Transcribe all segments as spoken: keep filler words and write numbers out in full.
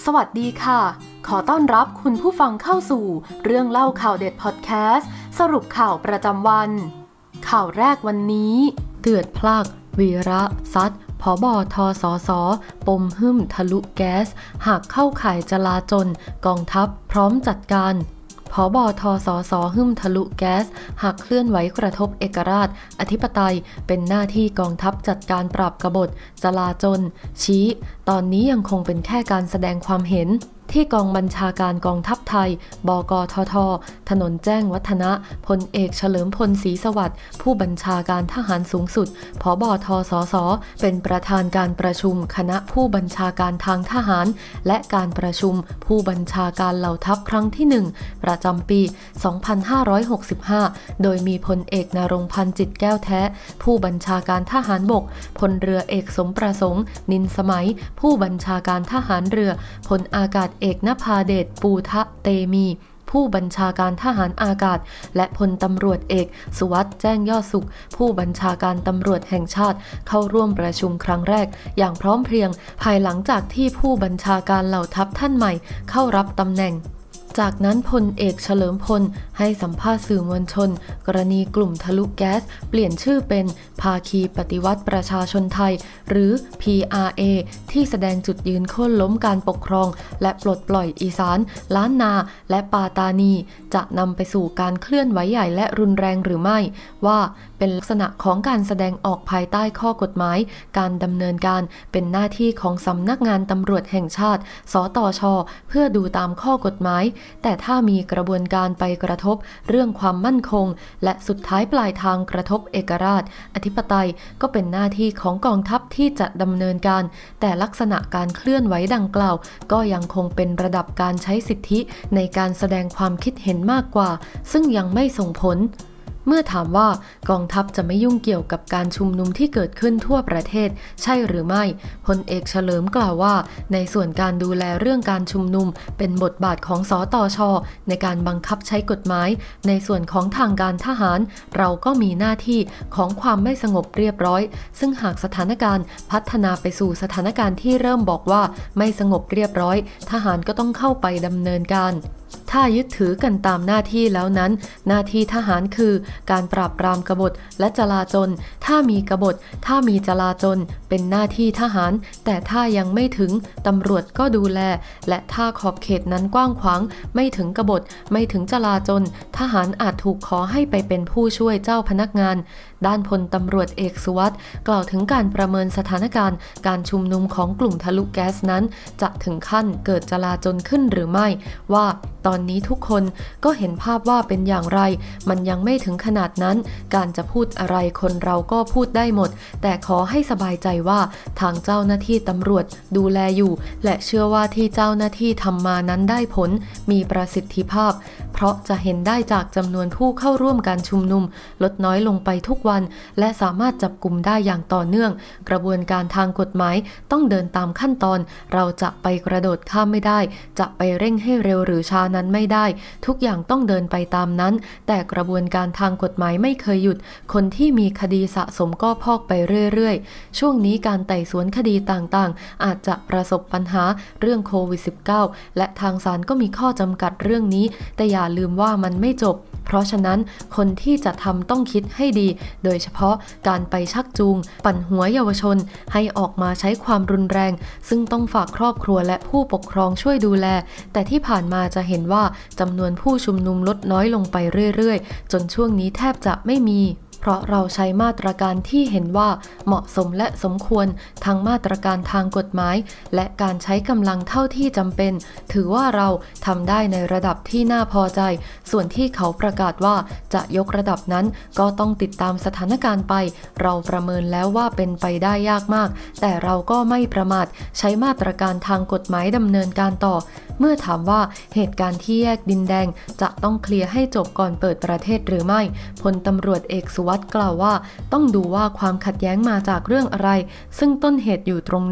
สวัสดีค่ะขอต้อนรับคุณผู้ฟังเข้าสู่เรื่องเล่าข่าวเด็ดพอดแคสต์สรุปข่าวประจำวันข่าวแรกวันนี้เดือดพลักวีระซัดผบทสสปมหึ่มทะลุแก๊สหากเข้าข่ายจลาจลกองทัพพร้อมจัดการผบทสสหึ่มทะลุแก๊สหากเคลื่อนไหวกระทบเอกราชอธิปไตยเป็นหน้าที่กองทัพจัดการปราบกบฏจลาจลชี้ตอนนี้ยังคงเป็นแค่การแสดงความเห็นที่กองบัญชาการกองทัพไทยบกททถนนแจ้งวัฒนะพลเอกเฉลิมพลศรีสวัสดิ์ผู้บัญชาการทหารสูงสุดผบทสสเป็นประธานการประชุมคณะผู้บัญชาการทางทหารและการประชุมผู้บัญชาการเหล่าทัพครั้งที่หนึ่งประจำปีสองพันห้าร้อยหกสิบห้าโดยมีพลเอกนรงค์พันธ์จิตแก้วแท้ผู้บัญชาการทหารบกพลเรือเอกสมประสงค์นินสมัยผู้บัญชาการทหารเรือพลอากาศเอกนภาเดชปูทะเตมีผู้บัญชาการทหารอากาศและพลตำรวจเอกสุวัสด์แจ้งยอดสุขผู้บัญชาการตำรวจแห่งชาติเข้าร่วมประชุมครั้งแรกอย่างพร้อมเพรียงภายหลังจากที่ผู้บัญชาการเหล่าทัพท่านใหม่เข้ารับตำแหน่งจากนั้นพลเอกเฉลิมพลให้สัมภาษณ์สื่อมวลชนกรณีกลุ่มทะลุแก๊สเปลี่ยนชื่อเป็นภาคีปฏิวัติประชาชนไทยหรือ พี อาร์ เอ ที่แสดงจุดยืนโค่นล้มการปกครองและปลดปล่อยอีสานล้านนาและปาตานีจะนำไปสู่การเคลื่อนไหวใหญ่และรุนแรงหรือไม่ว่าเป็นลักษณะของการแสดงออกภายใต้ข้อกฎหมายการดำเนินการเป็นหน้าที่ของสำนักงานตำรวจแห่งชาติสตช.เพื่อดูตามข้อกฎหมายแต่ถ้ามีกระบวนการไปกระทบเรื่องความมั่นคงและสุดท้ายปลายทางกระทบเอกราชอธิปไตยก็เป็นหน้าที่ของกองทัพที่จะดำเนินการแต่ลักษณะการเคลื่อนไหวดังกล่าวก็ยังคงเป็นระดับการใช้สิทธิในการแสดงความคิดเห็นมากกว่าซึ่งยังไม่ส่งผลเมื่อถามว่ากองทัพจะไม่ยุ่งเกี่ยวกับการชุมนุมที่เกิดขึ้นทั่วประเทศใช่หรือไม่พลเอกเฉลิมกล่าวว่าในส่วนการดูแลเรื่องการชุมนุมเป็นบทบาทของสตช.ในการบังคับใช้กฎหมายในส่วนของทางการทหารเราก็มีหน้าที่ของความไม่สงบเรียบร้อยซึ่งหากสถานการณ์พัฒนาไปสู่สถานการณ์ที่เริ่มบอกว่าไม่สงบเรียบร้อยทหารก็ต้องเข้าไปดำเนินการถ้ายึดถือกันตามหน้าที่แล้วนั้นหน้าที่ทหารคือการปราบปรามกบฏและจลาจลถ้ามีกบฏถ้ามีจลาจลเป็นหน้าที่ทหารแต่ถ้ายังไม่ถึงตำรวจก็ดูแลและถ้าขอบเขตนั้นกว้างขวางไม่ถึงกบฏไม่ถึงจลาจลทหารอาจถูกขอให้ไปเป็นผู้ช่วยเจ้าพนักงานด้านพลตำรวจเอกสุวัสด์กล่าวถึงการประเมินสถานการณ์การชุมนุมของกลุ่มทะลุแก๊สนั้นจะถึงขั้นเกิดจลาจลขึ้นหรือไม่ว่าตอนนี้ทุกคนก็เห็นภาพว่าเป็นอย่างไรมันยังไม่ถึงขนาดนั้นการจะพูดอะไรคนเราก็พูดได้หมดแต่ขอให้สบายใจว่าทางเจ้าหน้าที่ตำรวจดูแลอยู่และเชื่อว่าที่เจ้าหน้าที่ทำมานั้นได้ผลมีประสิทธิภาพเพราะจะเห็นได้จากจำนวนผู้เข้าร่วมการชุมนุมลดน้อยลงไปทุกวันและสามารถจับกุมได้อย่างต่อเนื่องกระบวนการทางกฎหมายต้องเดินตามขั้นตอนเราจะไปกระโดดข้ามไม่ได้จะไปเร่งให้เร็วหรือช้านั้นไม่ได้ทุกอย่างต้องเดินไปตามนั้นแต่กระบวนการทางกฎหมายไม่เคยหยุดคนที่มีคดีสะสมก็พอกไปเรื่อยๆช่วงนี้การไต่สวนคดีต่างๆอาจจะประสบปัญหาเรื่องโควิด สิบเก้า และทางศาลก็มีข้อจำกัดเรื่องนี้แต่อย่าลืมว่ามันไม่จบเพราะฉะนั้นคนที่จะทำต้องคิดให้ดีโดยเฉพาะการไปชักจูงปั่นหัวเยาวชนให้ออกมาใช้ความรุนแรงซึ่งต้องฝากครอบครัวและผู้ปกครองช่วยดูแลแต่ที่ผ่านมาจะเห็นว่าจำนวนผู้ชุมนุมลดน้อยลงไปเรื่อยๆจนช่วงนี้แทบจะไม่มีเพราะเราใช้มาตรการที่เห็นว่าเหมาะสมและสมควรทั้งมาตรการทางกฎหมายและการใช้กำลังเท่าที่จำเป็นถือว่าเราทำได้ในระดับที่น่าพอใจส่วนที่เขาประกาศว่าจะยกระดับนั้นก็ต้องติดตามสถานการณ์ไปเราประเมินแล้วว่าเป็นไปได้ยากมากแต่เราก็ไม่ประมาทใช้มาตรการทางกฎหมายดำเนินการต่อเมื่อถามว่าเหตุการณ์ที่แยกดินแดงจะต้องเคลียร์ให้จบก่อนเปิดประเทศหรือไม่พลตำรวจเอกสุวัสด์กล่าวว่าต้องดูว่าความขัดแย้งมาจากเรื่องอะไรซึ่งต้นเหตุอยู่ตรงนั้น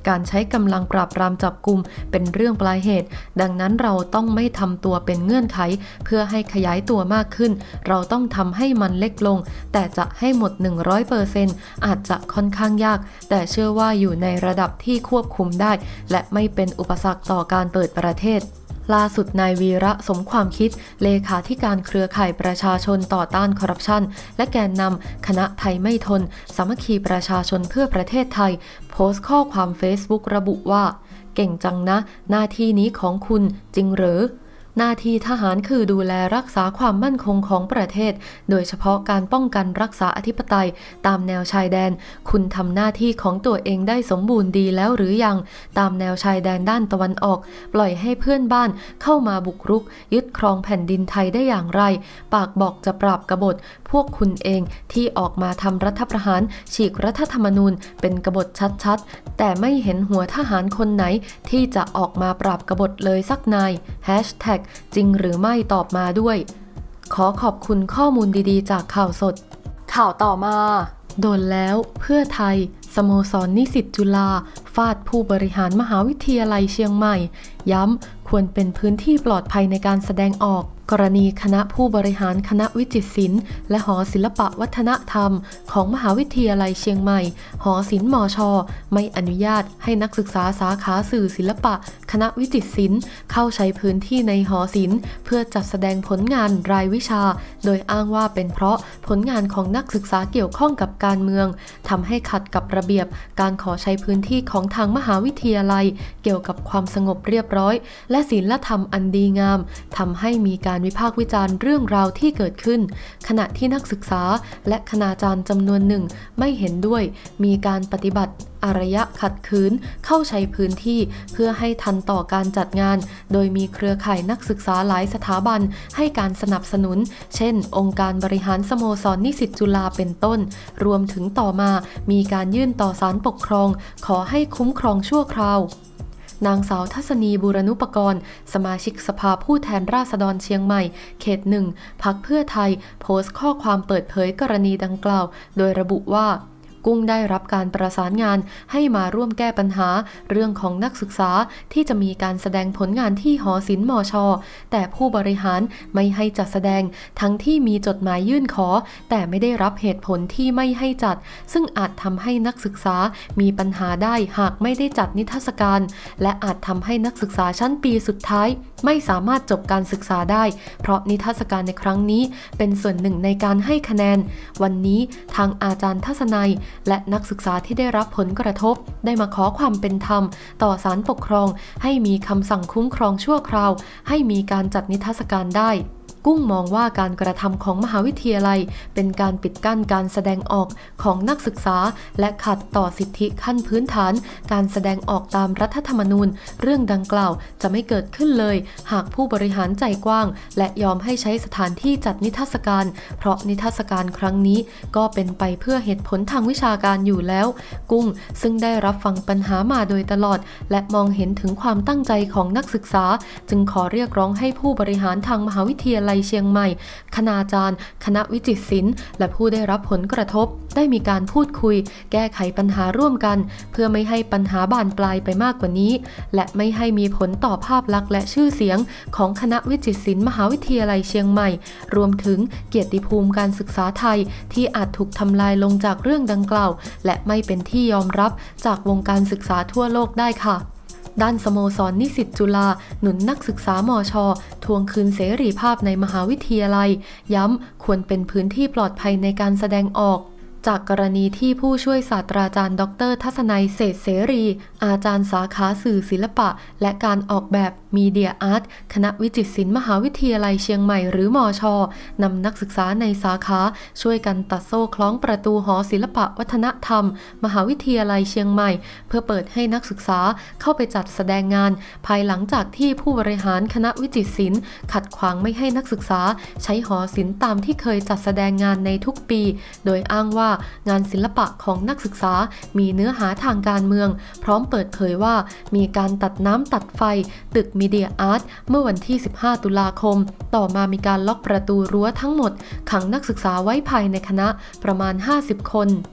การใช้กำลังปราบปรามจับกุมเป็นเรื่องปลายเหตุดังนั้นเราต้องไม่ทำตัวเป็นเงื่อนไขเพื่อให้ขยายตัวมากขึ้นเราต้องทำให้มันเล็กลงแต่จะให้หมด หนึ่งร้อยเปอร์เซ็นต์ อาจจะค่อนข้างยากแต่เชื่อว่าอยู่ในระดับที่ควบคุมได้และไม่เป็นอุปสรรคต่อการเปิดประเทศล่าสุดนายวีระสมความคิดเลขาธิการเครือข่ายประชาชนต่อต้านคอร์รัปชันและแกนนำคณะไทยไม่ทนสามัคคีประชาชนเพื่อประเทศไทยโพสต์ข้อความ Facebook ระบุว่าเก่งจังนะหน้าที่นี้ของคุณจริงหรือหน้าที่ทหารคือดูแลรักษาความมั่นคงของประเทศโดยเฉพาะการป้องกันรักษาอธิปไตยตามแนวชายแดนคุณทำหน้าที่ของตัวเองได้สมบูรณ์ดีแล้วหรือยังตามแนวชายแดนด้านตะวันออกปล่อยให้เพื่อนบ้านเข้ามาบุกรุกยึดครองแผ่นดินไทยได้อย่างไรปากบอกจะปราบกบฏพวกคุณเองที่ออกมาทำรัฐประหารฉีกรัฐธรรมนูญเป็นกบฏชัดๆแต่ไม่เห็นหัวทหารคนไหนที่จะออกมาปราบกบฏเลยสักนาย แฮชแท็กจริงหรือไม่ตอบมาด้วยขอขอบคุณข้อมูลดีๆจากข่าวสดข่าวต่อมาโดนแล้วเพื่อไทยสโมสรนิสิตจุฬาฟาดผู้บริหารมหาวิทยาลัยเชียงใหม่ย้ำควรเป็นพื้นที่ปลอดภัยในการแสดงออกกรณีคณะผู้บริหารคณะวิจิตรศิลป์และหอศิลปวัฒนธรรมของมหาวิทยาลัยเชียงใหม่หอศิลป์มช.ไม่อนุญาตให้นักศึกษาสาขาสื่อศิลปะคณะวิจิตรศิลป์เข้าใช้พื้นที่ในหอศิลป์เพื่อจัดแสดงผลงานรายวิชาโดยอ้างว่าเป็นเพราะผลงานของนักศึกษาเกี่ยวข้องกับการเมืองทำให้ขัดกับระเบียบการขอใช้พื้นที่ของทางมหาวิทยาลัยเกี่ยวกับความสงบเรียบร้อยและศีลธรรมอันดีงามทำให้มีการวิพากษ์วิจารณ์เรื่องราวที่เกิดขึ้นขณะที่นักศึกษาและคณาจารย์จำนวนหนึ่งไม่เห็นด้วยมีการปฏิบัติอารยะขัดขืนเข้าใช้พื้นที่เพื่อให้ทันต่อการจัดงานโดยมีเครือข่ายนักศึกษาหลายสถาบันให้การสนับสนุนเช่นองค์การบริหารสโมสรนิสิตจุฬาเป็นต้นรวมถึงต่อมามีการยื่นต่อศาลปกครองขอให้คุ้มครองชั่วคราวนางสาวทัศนีบูรณุปกรณ์สมาชิกสภาผู้แทนราษฎรเชียงใหม่เขตหนึ่งพรรคเพื่อไทยโพสต์ข้อความเปิดเผยกรณีดังกล่าวโดยระบุว่ากุ้งได้รับการประสานงานให้มาร่วมแก้ปัญหาเรื่องของนักศึกษาที่จะมีการแสดงผลงานที่หอศิลป์มช.แต่ผู้บริหารไม่ให้จัดแสดงทั้งที่มีจดหมายยื่นขอแต่ไม่ได้รับเหตุผลที่ไม่ให้จัดซึ่งอาจทำให้นักศึกษามีปัญหาได้หากไม่ได้จัดนิทรรศการและอาจทำให้นักศึกษาชั้นปีสุดท้ายไม่สามารถจบการศึกษาได้เพราะนิทรรศการในครั้งนี้เป็นส่วนหนึ่งในการให้คะแนนวันนี้ทางอาจารย์ทัศนัยและนักศึกษาที่ได้รับผลกระทบได้มาขอความเป็นธรรมต่อศาลปกครองให้มีคำสั่งคุ้มครองชั่วคราวให้มีการจัดนิทรรศการได้กุ้งมองว่าการกระทำของมหาวิทยาลัยเป็นการปิดกั้นการแสดงออกของนักศึกษาและขัดต่อสิทธิขั้นพื้นฐานการแสดงออกตามรัฐธรรมนูญเรื่องดังกล่าวจะไม่เกิดขึ้นเลยหากผู้บริหารใจกว้างและยอมให้ใช้สถานที่จัดนิทรรศการเพราะนิทรรศการครั้งนี้ก็เป็นไปเพื่อเหตุผลทางวิชาการอยู่แล้วกุ้งซึ่งได้รับฟังปัญหามาโดยตลอดและมองเห็นถึงความตั้งใจของนักศึกษาจึงขอเรียกร้องให้ผู้บริหารทางมหาวิทยาลัยเชียงใหม่คณาจารย์คณะวิจิตรศิลป์และผู้ได้รับผลกระทบได้มีการพูดคุยแก้ไขปัญหาร่วมกันเพื่อไม่ให้ปัญหาบานปลายไปมากกว่านี้และไม่ให้มีผลต่อภาพลักษณ์และชื่อเสียงของคณะวิจิตรศิลป์มหาวิทยาลัยเชียงใหม่รวมถึงเกียรติภูมิการศึกษาไทยที่อาจถูกทำลายลงจากเรื่องดังกล่าวและไม่เป็นที่ยอมรับจากวงการศึกษาทั่วโลกได้ค่ะด้านสโมสรนิสิตจุฬาหนุนนักศึกษามช.ทวงคืนเสรีภาพในมหาวิทยาลัยย้ำควรเป็นพื้นที่ปลอดภัยในการแสดงออกจากกรณีที่ผู้ช่วยศาสตราจารย์ดร.ทัศนัยเศรษฐเสรีอาจารย์สาขาสื่อศิลปะและการออกแบบมีเดียอาร์ตคณะวิจิตรศิลป์มหาวิทยาลัยเชียงใหม่หรือมช.นำนักศึกษาในสาขาช่วยกันตัดโซ่คล้องประตูหอศิลปะวัฒนธรรมมหาวิทยาลัยเชียงใหม่เพื่อเปิดให้นักศึกษาเข้าไปจัดแสดงงานภายหลังจากที่ผู้บริหารคณะวิจิตรศิลป์ขัดขวางไม่ให้นักศึกษาใช้หอศิลป์ตามที่เคยจัดแสดงงานในทุกปีโดยอ้างว่างานศิลปะของนักศึกษามีเนื้อหาทางการเมืองพร้อมเปิดเผยว่ามีการตัดน้ำตัดไฟตึกมีเดียอาร์ตเมื่อวันที่สิบห้าตุลาคมต่อมามีการล็อกประตูรั้วทั้งหมดขังนักศึกษาไว้ภายในคณะประมาณห้าสิบคน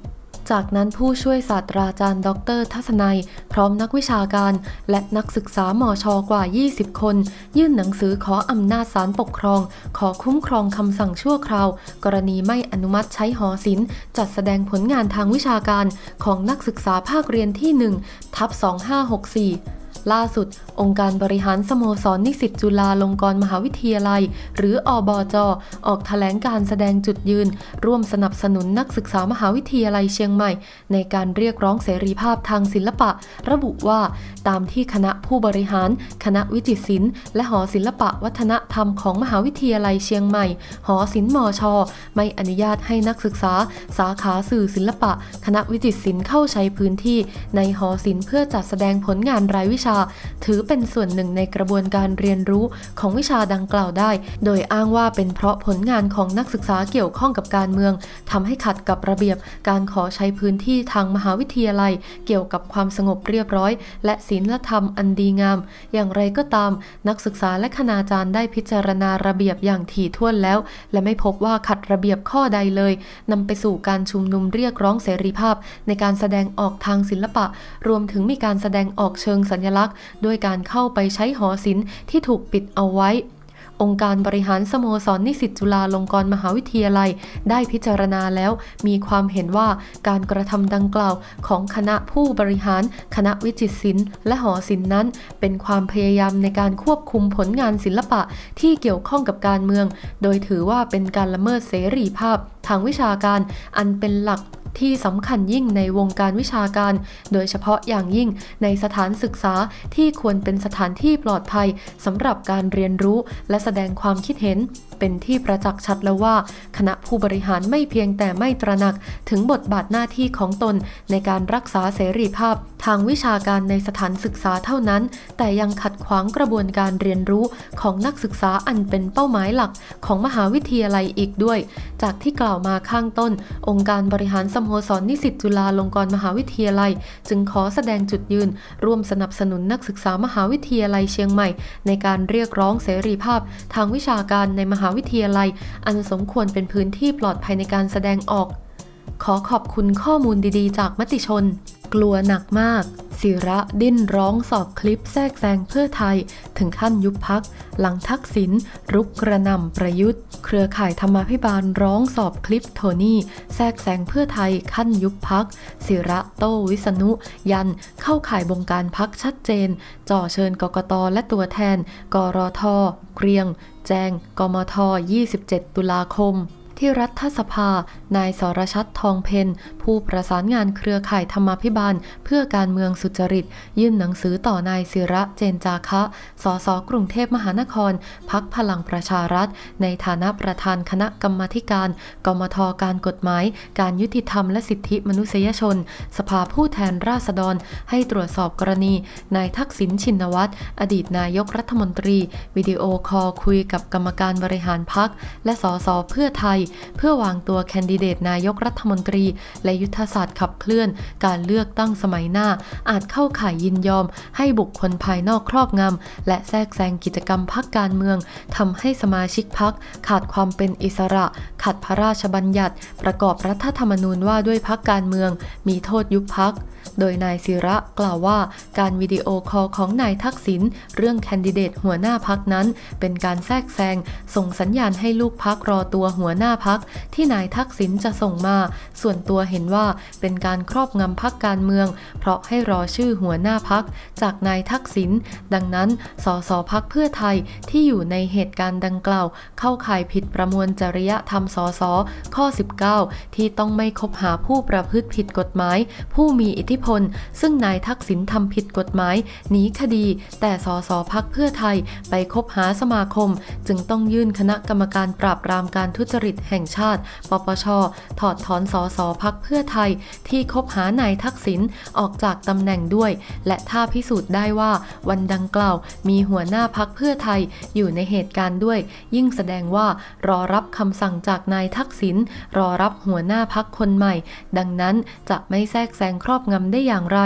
จากนั้นผู้ช่วยศาสตราจารย์ดรทัศนัยพร้อมนักวิชาการและนักศึกษามช.กว่า ยี่สิบ คนยื่นหนังสือขออำนาจศาลปกครองขอคุ้มครองคำสั่งชั่วคราวกรณีไม่อนุมัติใช้หอศิลป์จัดแสดงผลงานทางวิชาการของนักศึกษาภาคเรียนที่ หนึ่งทับสองห้าหกสี่ล่าสุดองค์การบริหารสโมสรนิสิตจุฬาลงกรณ์มหาวิทยาลัยหรืออบจ.ออกแถลงการแสดงจุดยืนร่วมสนับสนุนนักศึกษามหาวิทยาลัยเชียงใหม่ในการเรียกร้องเสรีภาพทางศิลปะระบุว่าตามที่คณะผู้บริหารคณะวิจิตรศิลป์และหอศิลปะวัฒนธรรมของมหาวิทยาลัยเชียงใหม่หอศิลป์มช.ไม่อนุญาตให้นักศึกษาสาขาสื่อศิลปะคณะวิจิตรศิลป์เข้าใช้พื้นที่ในหอศิลป์เพื่อจัดแสดงผลงานรายวิชาถือเป็นส่วนหนึ่งในกระบวนการเรียนรู้ของวิชาดังกล่าวได้โดยอ้างว่าเป็นเพราะผลงานของนักศึกษาเกี่ยวข้องกับการเมืองทำให้ขัดกับระเบียบการขอใช้พื้นที่ทางมหาวิทยาลัยเกี่ยวกับความสงบเรียบร้อยและศีลธรรมอันดีงามอย่างไรก็ตามนักศึกษาและคณาจารย์ได้พิจารณาระเบียบอย่างถี่ถ้วนแล้วและไม่พบว่าขัดระเบียบข้อใดเลยนำไปสู่การชุมนุมเรียกร้องเสรีภาพในการแสดงออกทางศิลปะรวมถึงมีการแสดงออกเชิงสัญลักษณ์ด้วยการเข้าไปใช้หอศิลป์ที่ถูกปิดเอาไว้องค์การบริหารสโมสรนิสิตจุฬาลงกรณ์มหาวิทยาลัยได้พิจารณาแล้วมีความเห็นว่าการกระทำดังกล่าวของคณะผู้บริหารคณะวิจิตรศิลป์และหอศิลป์นั้นเป็นความพยายามในการควบคุมผลงานศิลปะที่เกี่ยวข้องกับการเมืองโดยถือว่าเป็นการละเมิดเสรีภาพทางวิชาการอันเป็นหลักที่สำคัญยิ่งในวงการวิชาการโดยเฉพาะอย่างยิ่งในสถานศึกษาที่ควรเป็นสถานที่ปลอดภัยสำหรับการเรียนรู้และแสดงความคิดเห็นเป็นที่ประจักษ์ชัดแล้วว่าคณะผู้บริหารไม่เพียงแต่ไม่ตระหนักถึงบทบาทหน้าที่ของตนในการรักษาเสรีภาพทางวิชาการในสถานศึกษาเท่านั้นแต่ยังขัดขวางกระบวนการเรียนรู้ของนักศึกษาอันเป็นเป้าหมายหลักของมหาวิทยาลัยอีกด้วยจากที่กล่าวมาข้างต้นองค์การบริหารสโมสรนิสิตจุฬาลงกรณ์มหาวิทยาลัยจึงขอแสดงจุดยืนร่วมสนับสนุนนักศึกษามหาวิทยาลัยเชียงใหม่ในการเรียกร้องเสรีภาพทางวิชาการในมหาวิทยาลัยอันสมควรเป็นพื้นที่ปลอดภัยในการแสดงออกขอขอบคุณข้อมูลดีๆจากมติชนกลัวหนักมากศิระดิ้นร้องสอบคลิปแทรกแซงเพื่อไทยถึงขั้นยุบพรรคหลังทักษิณรุกกระหน่ำประยุทธ์เครือข่ายธรรมาภิบาลร้องสอบคลิปโทนี่แทรกแซงเพื่อไทยขั้นยุบพรรคศิระโต้วิษณุยันเข้าข่ายบงการพรรคชัดเจนจ่อเชิญกกต.และตัวแทนกรท.เกรียงแจงกมท.ยี่สิบเจ็ดตุลาคมที่รัฐสภานายสรชัดทองเพ็ญผู้ประสานงานเครือข่ายธรรมาภิบาลเพื่อการเมืองสุจริตยื่นหนังสือต่อนายศิระเจนจาคะสสกรุงเทพมหานครพรรคพลังประชารัฐในฐานะประธานคณะกรรมาธิการกมทการกฎหมายการยุติธรรมและสิทธิมนุษยชนสภาผู้แทนราษฎรให้ตรวจสอบกรณีนายทักษิณชินวัตรอดีตนายกรัฐมนตรีวิดีโอคอลคุยกับกรรมการบริหารพรรคและสสเพื่อไทยเพื่อวางตัวแคนดิเดตนายกรัฐมนตรีและยุทธศาสตร์ขับเคลื่อนการเลือกตั้งสมัยหน้าอาจเข้าข่ายยินยอมให้บุคคลภายนอกครอบงำและแทรกแซงกิจกรรมพรรคการเมืองทำให้สมาชิกพรรคขาดความเป็นอิสระขัดพระราชบัญญัติประกอบรัฐธรรมนูญว่าด้วยพรรคการเมืองมีโทษยุบพรรคโดยนายศิระกล่าวว่าการวิดีโอคอลของนายทักษิณเรื่องแคนดิเดตหัวหน้าพรรคนั้นเป็นการแทรกแซงส่งสัญญาณให้ลูกพรรครอตัวหัวหน้าพรรคที่นายทักษิณจะส่งมาส่วนตัวเห็นว่าเป็นการครอบงำพรรคการเมืองเพราะให้รอชื่อหัวหน้าพรรคจากนายทักษิณดังนั้นสสพรรคเพื่อไทยที่อยู่ในเหตุการณ์ดังกล่าวเข้าข่ายผิดประมวลจริยธรรมสสข้อสิบเก้าที่ต้องไม่คบหาผู้ประพฤติผิดกฎหมายผู้มีอิทธิพลซึ่งนายทักษิณทำผิดกฎหมายหนีคดีแต่สสพรรคเพื่อไทยไปคบหาสมาคมจึงต้องยื่นคณะกรรมการปราบปรามการทุจริตแห่งชาติปปช.ถอดถอนสสพรรคเพื่อไทยที่คบหานายทักษิณออกจากตำแหน่งด้วยและถ้าพิสูจน์ได้ว่าวันดังกล่าวมีหัวหน้าพรรคเพื่อไทยอยู่ในเหตุการณ์ด้วยยิ่งแสดงว่ารอรับคำสั่งจากนายทักษิณรอรับหัวหน้าพรรคคนใหม่ดังนั้นจะไม่แทรกแซงครอบงำได้อย่างไร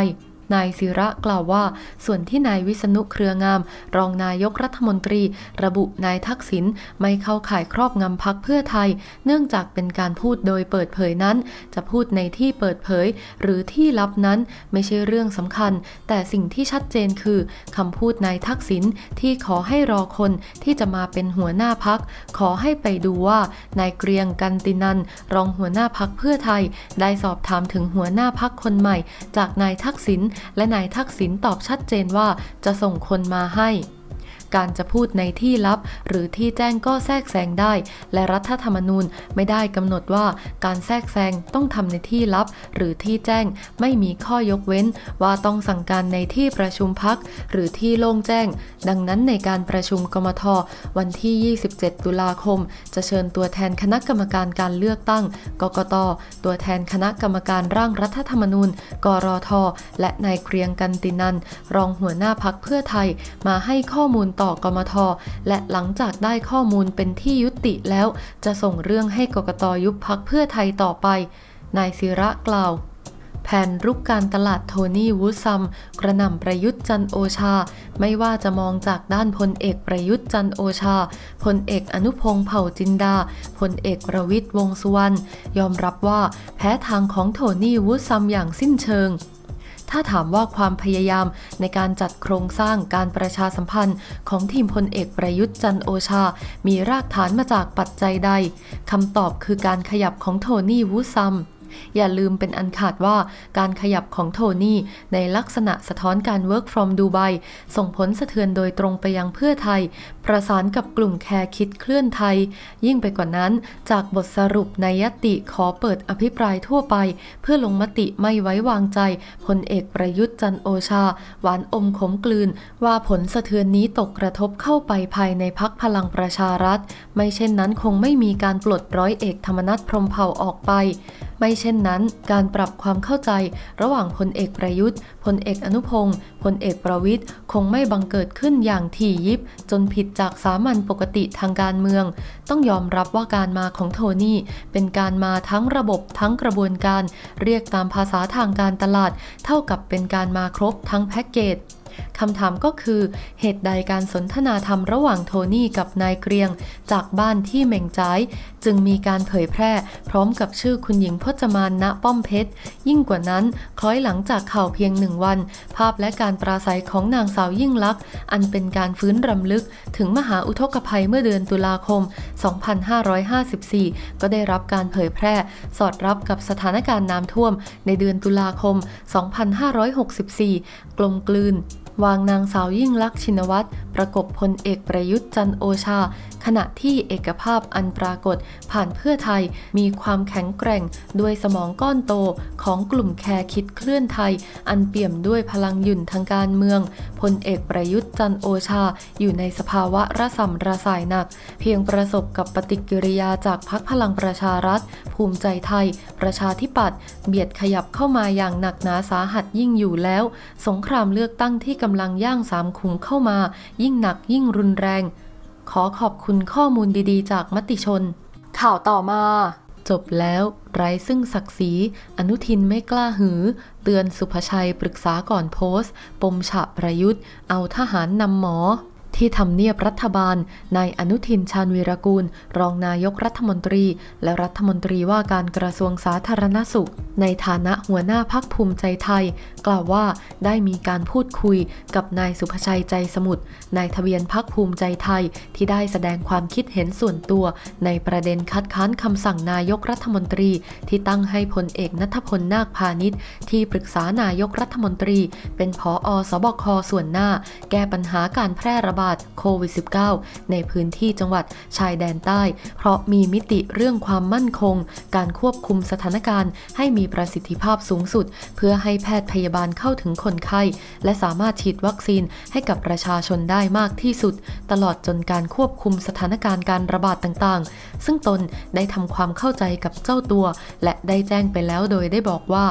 นายศิระกล่าวว่าส่วนที่นายวิษณุเครืองามรองนายกรัฐมนตรีระบุนายทักษิณไม่เข้าข่ายครอบงำพรรคเพื่อไทยเนื่องจากเป็นการพูดโดยเปิดเผยนั้นจะพูดในที่เปิดเผยหรือที่ลับนั้นไม่ใช่เรื่องสำคัญแต่สิ่งที่ชัดเจนคือคำพูดนายทักษิณที่ขอให้รอคนที่จะมาเป็นหัวหน้าพรรคขอให้ไปดูว่านายเกรียงกันตินันรองหัวหน้าพรรคเพื่อไทยได้สอบถามถึงหัวหน้าพรรคคนใหม่จากนายทักษิณและนายทักษิณตอบชัดเจนว่าจะส่งคนมาให้การจะพูดในที่ลับหรือที่แจ้งก็แทรกแซงได้และรัฐธรรมนูญไม่ได้กำหนดว่าการแทรกแซงต้องทำในที่ลับหรือที่แจ้งไม่มีข้อยกเว้นว่าต้องสั่งการในที่ประชุมพรรคหรือที่โล่งแจ้งดังนั้นในการประชุมกมท.วันที่ยี่สิบเจ็ดตุลาคมจะเชิญตัวแทนคณะกรรมการการเลือกตั้งกกต.ตัวแทนคณะกรรมการร่างรัฐธรรมนูญกรท.และนายเกรียงกันตินันรองหัวหน้าพรรคเพื่อไทยมาให้ข้อมูลต่อกมท.และหลังจากได้ข้อมูลเป็นที่ยุติแล้วจะส่งเรื่องให้กกต.ยุบพรรคเพื่อไทยต่อไปนายศิระกล่าวแผนรุกการตลาดโทนี่วูดซัมกระหน่ำประยุทธ์จันทร์โอชาไม่ว่าจะมองจากด้านพลเอกประยุทธ์จันทร์โอชาพลเอกอนุพงษ์เผ่าจินดาพลเอกประวิตรวงษ์สุวรรณยอมรับว่าแพ้ทางของโทนี่วูดซัมอย่างสิ้นเชิงถ้าถามว่าความพยายามในการจัดโครงสร้างการประชาสัมพันธ์ของทีมพลเอกประยุทธ์จันทร์โอชามีรากฐานมาจากปัจจัยใดคำตอบคือการขยับของโทนี่วูดซัมอย่าลืมเป็นอันขาดว่าการขยับของโทนี่ในลักษณะสะท้อนการ work from ดูไบส่งผลสะเทือนโดยตรงไปยังเพื่อไทยประสานกับกลุ่มแคร์คิดเคลื่อนไทยยิ่งไปกว่านั้นจากบทสรุปในยติขอเปิดอภิปรายทั่วไปเพื่อลงมติไม่ไว้วางใจพลเอกประยุทธ์จันทร์โอชาหวานอมขมกลืนว่าผลสะเทือนนี้ตกกระทบเข้าไปภายในพรรคพลังประชารัฐไม่เช่นนั้นคงไม่มีการปลดร้อยเอกธรรมนัสพรหมเผ่าออกไปไม่เช่นนั้นการปรับความเข้าใจระหว่างพลเอกประยุทธ์พลเอกอนุพงศ์พลเอกประวิตรคงไม่บังเกิดขึ้นอย่างถี่ยิบจนผิดจากสามัญปกติทางการเมืองต้องยอมรับว่าการมาของโทนี่เป็นการมาทั้งระบบทั้งกระบวนการเรียกตามภาษาทางการตลาดเท่ากับเป็นการมาครบทั้งแพ็กเกจคำถามก็คือเหตุใดการสนทนาธรรมระหว่างโทนี่กับนายเกรียงจากบ้านที่เหม่งจ้ายจึงมีการเผยแพร่พร้อมกับชื่อคุณหญิงพจมานณป้อมเพชรยิ่งกว่านั้นคล้อยหลังจากข่าวเพียงหนึ่งวันภาพและการปราศัยของนางสาวยิ่งลักษณ์อันเป็นการฟื้นรำลึกถึงมหาอุทกภัยเมื่อเดือนตุลาคมสองพันห้าร้อยห้าสิบสี่ก็ได้รับการเผยแพร่สอดรับกับสถานการณ์น้ำท่วมในเดือนตุลาคมสองพันห้าร้อยหกสิบสี่กลมกลืนวางนางสาวยิ่งลักษณ์ชินวัตรประกบพลเอกประยุทธ์จันทร์โอชาขณะที่เอกภาพอันปรากฏผ่านเพื่อไทยมีความแข็งแกร่งด้วยสมองก้อนโตของกลุ่มแคร์คิดเคลื่อนไทยอันเปี่ยมด้วยพลังหยุ่นทางการเมืองพลเอกประยุทธ์จันทร์โอชาอยู่ในสภาวะระส่ำระสายหนักเพียงประสบกับปฏิกิริยาจากพรรคพลังประชารัฐภูมิใจไทยประชาธิปัตย์เบียดขยับเข้ามาอย่างหนักหนาสาหัสยิ่งอยู่แล้วสงครามเลือกตั้งที่กำลังย่างสามขุมเข้ามายิ่งหนักยิ่งรุนแรงขอขอบคุณข้อมูลดีๆจากมติชนข่าวต่อมาจบแล้วไร้ซึ่งศักดิ์ศรีอนุทินไม่กล้าหือเตือนสุภชัยปรึกษาก่อนโพสต์ปมฉะประยุทธ์เอาทหารนำหมอที่ทำเนียบรัฐบาลนายอนุทินชาญวีรกูลรองนายกรัฐมนตรีและรัฐมนตรีว่าการกระทรวงสาธารณสุขในฐานะหัวหน้าพรรคภูมิใจไทยกล่าวว่าได้มีการพูดคุยกับนายสุภชัยใจสมุทรนายทะเบียนพรรคภูมิใจไทยที่ได้แสดงความคิดเห็นส่วนตัวในประเด็นคัดค้านคำสั่งนายกรัฐมนตรีที่ตั้งให้พลเอกณัฐพลนาคพาณิชย์ที่ปรึกษานายกรัฐมนตรีเป็นผอ.สบค.ส่วนหน้าแก้ปัญหาการแพร่ระบาดโควิด สิบเก้า ในพื้นที่จังหวัดชายแดนใต้เพราะมีมิติเรื่องความมั่นคงการควบคุมสถานการณ์ให้มีประสิทธิภาพสูงสุดเพื่อให้แพทย์พยาบาลเข้าถึงคนไข้และสามารถฉีดวัคซีนให้กับประชาชนได้มากที่สุดตลอดจนการควบคุมสถานการณ์การระบาดต่างๆซึ่งตนได้ทำความเข้าใจกับเจ้าตัวและได้แจ้งไปแล้วโดยได้บอกว่า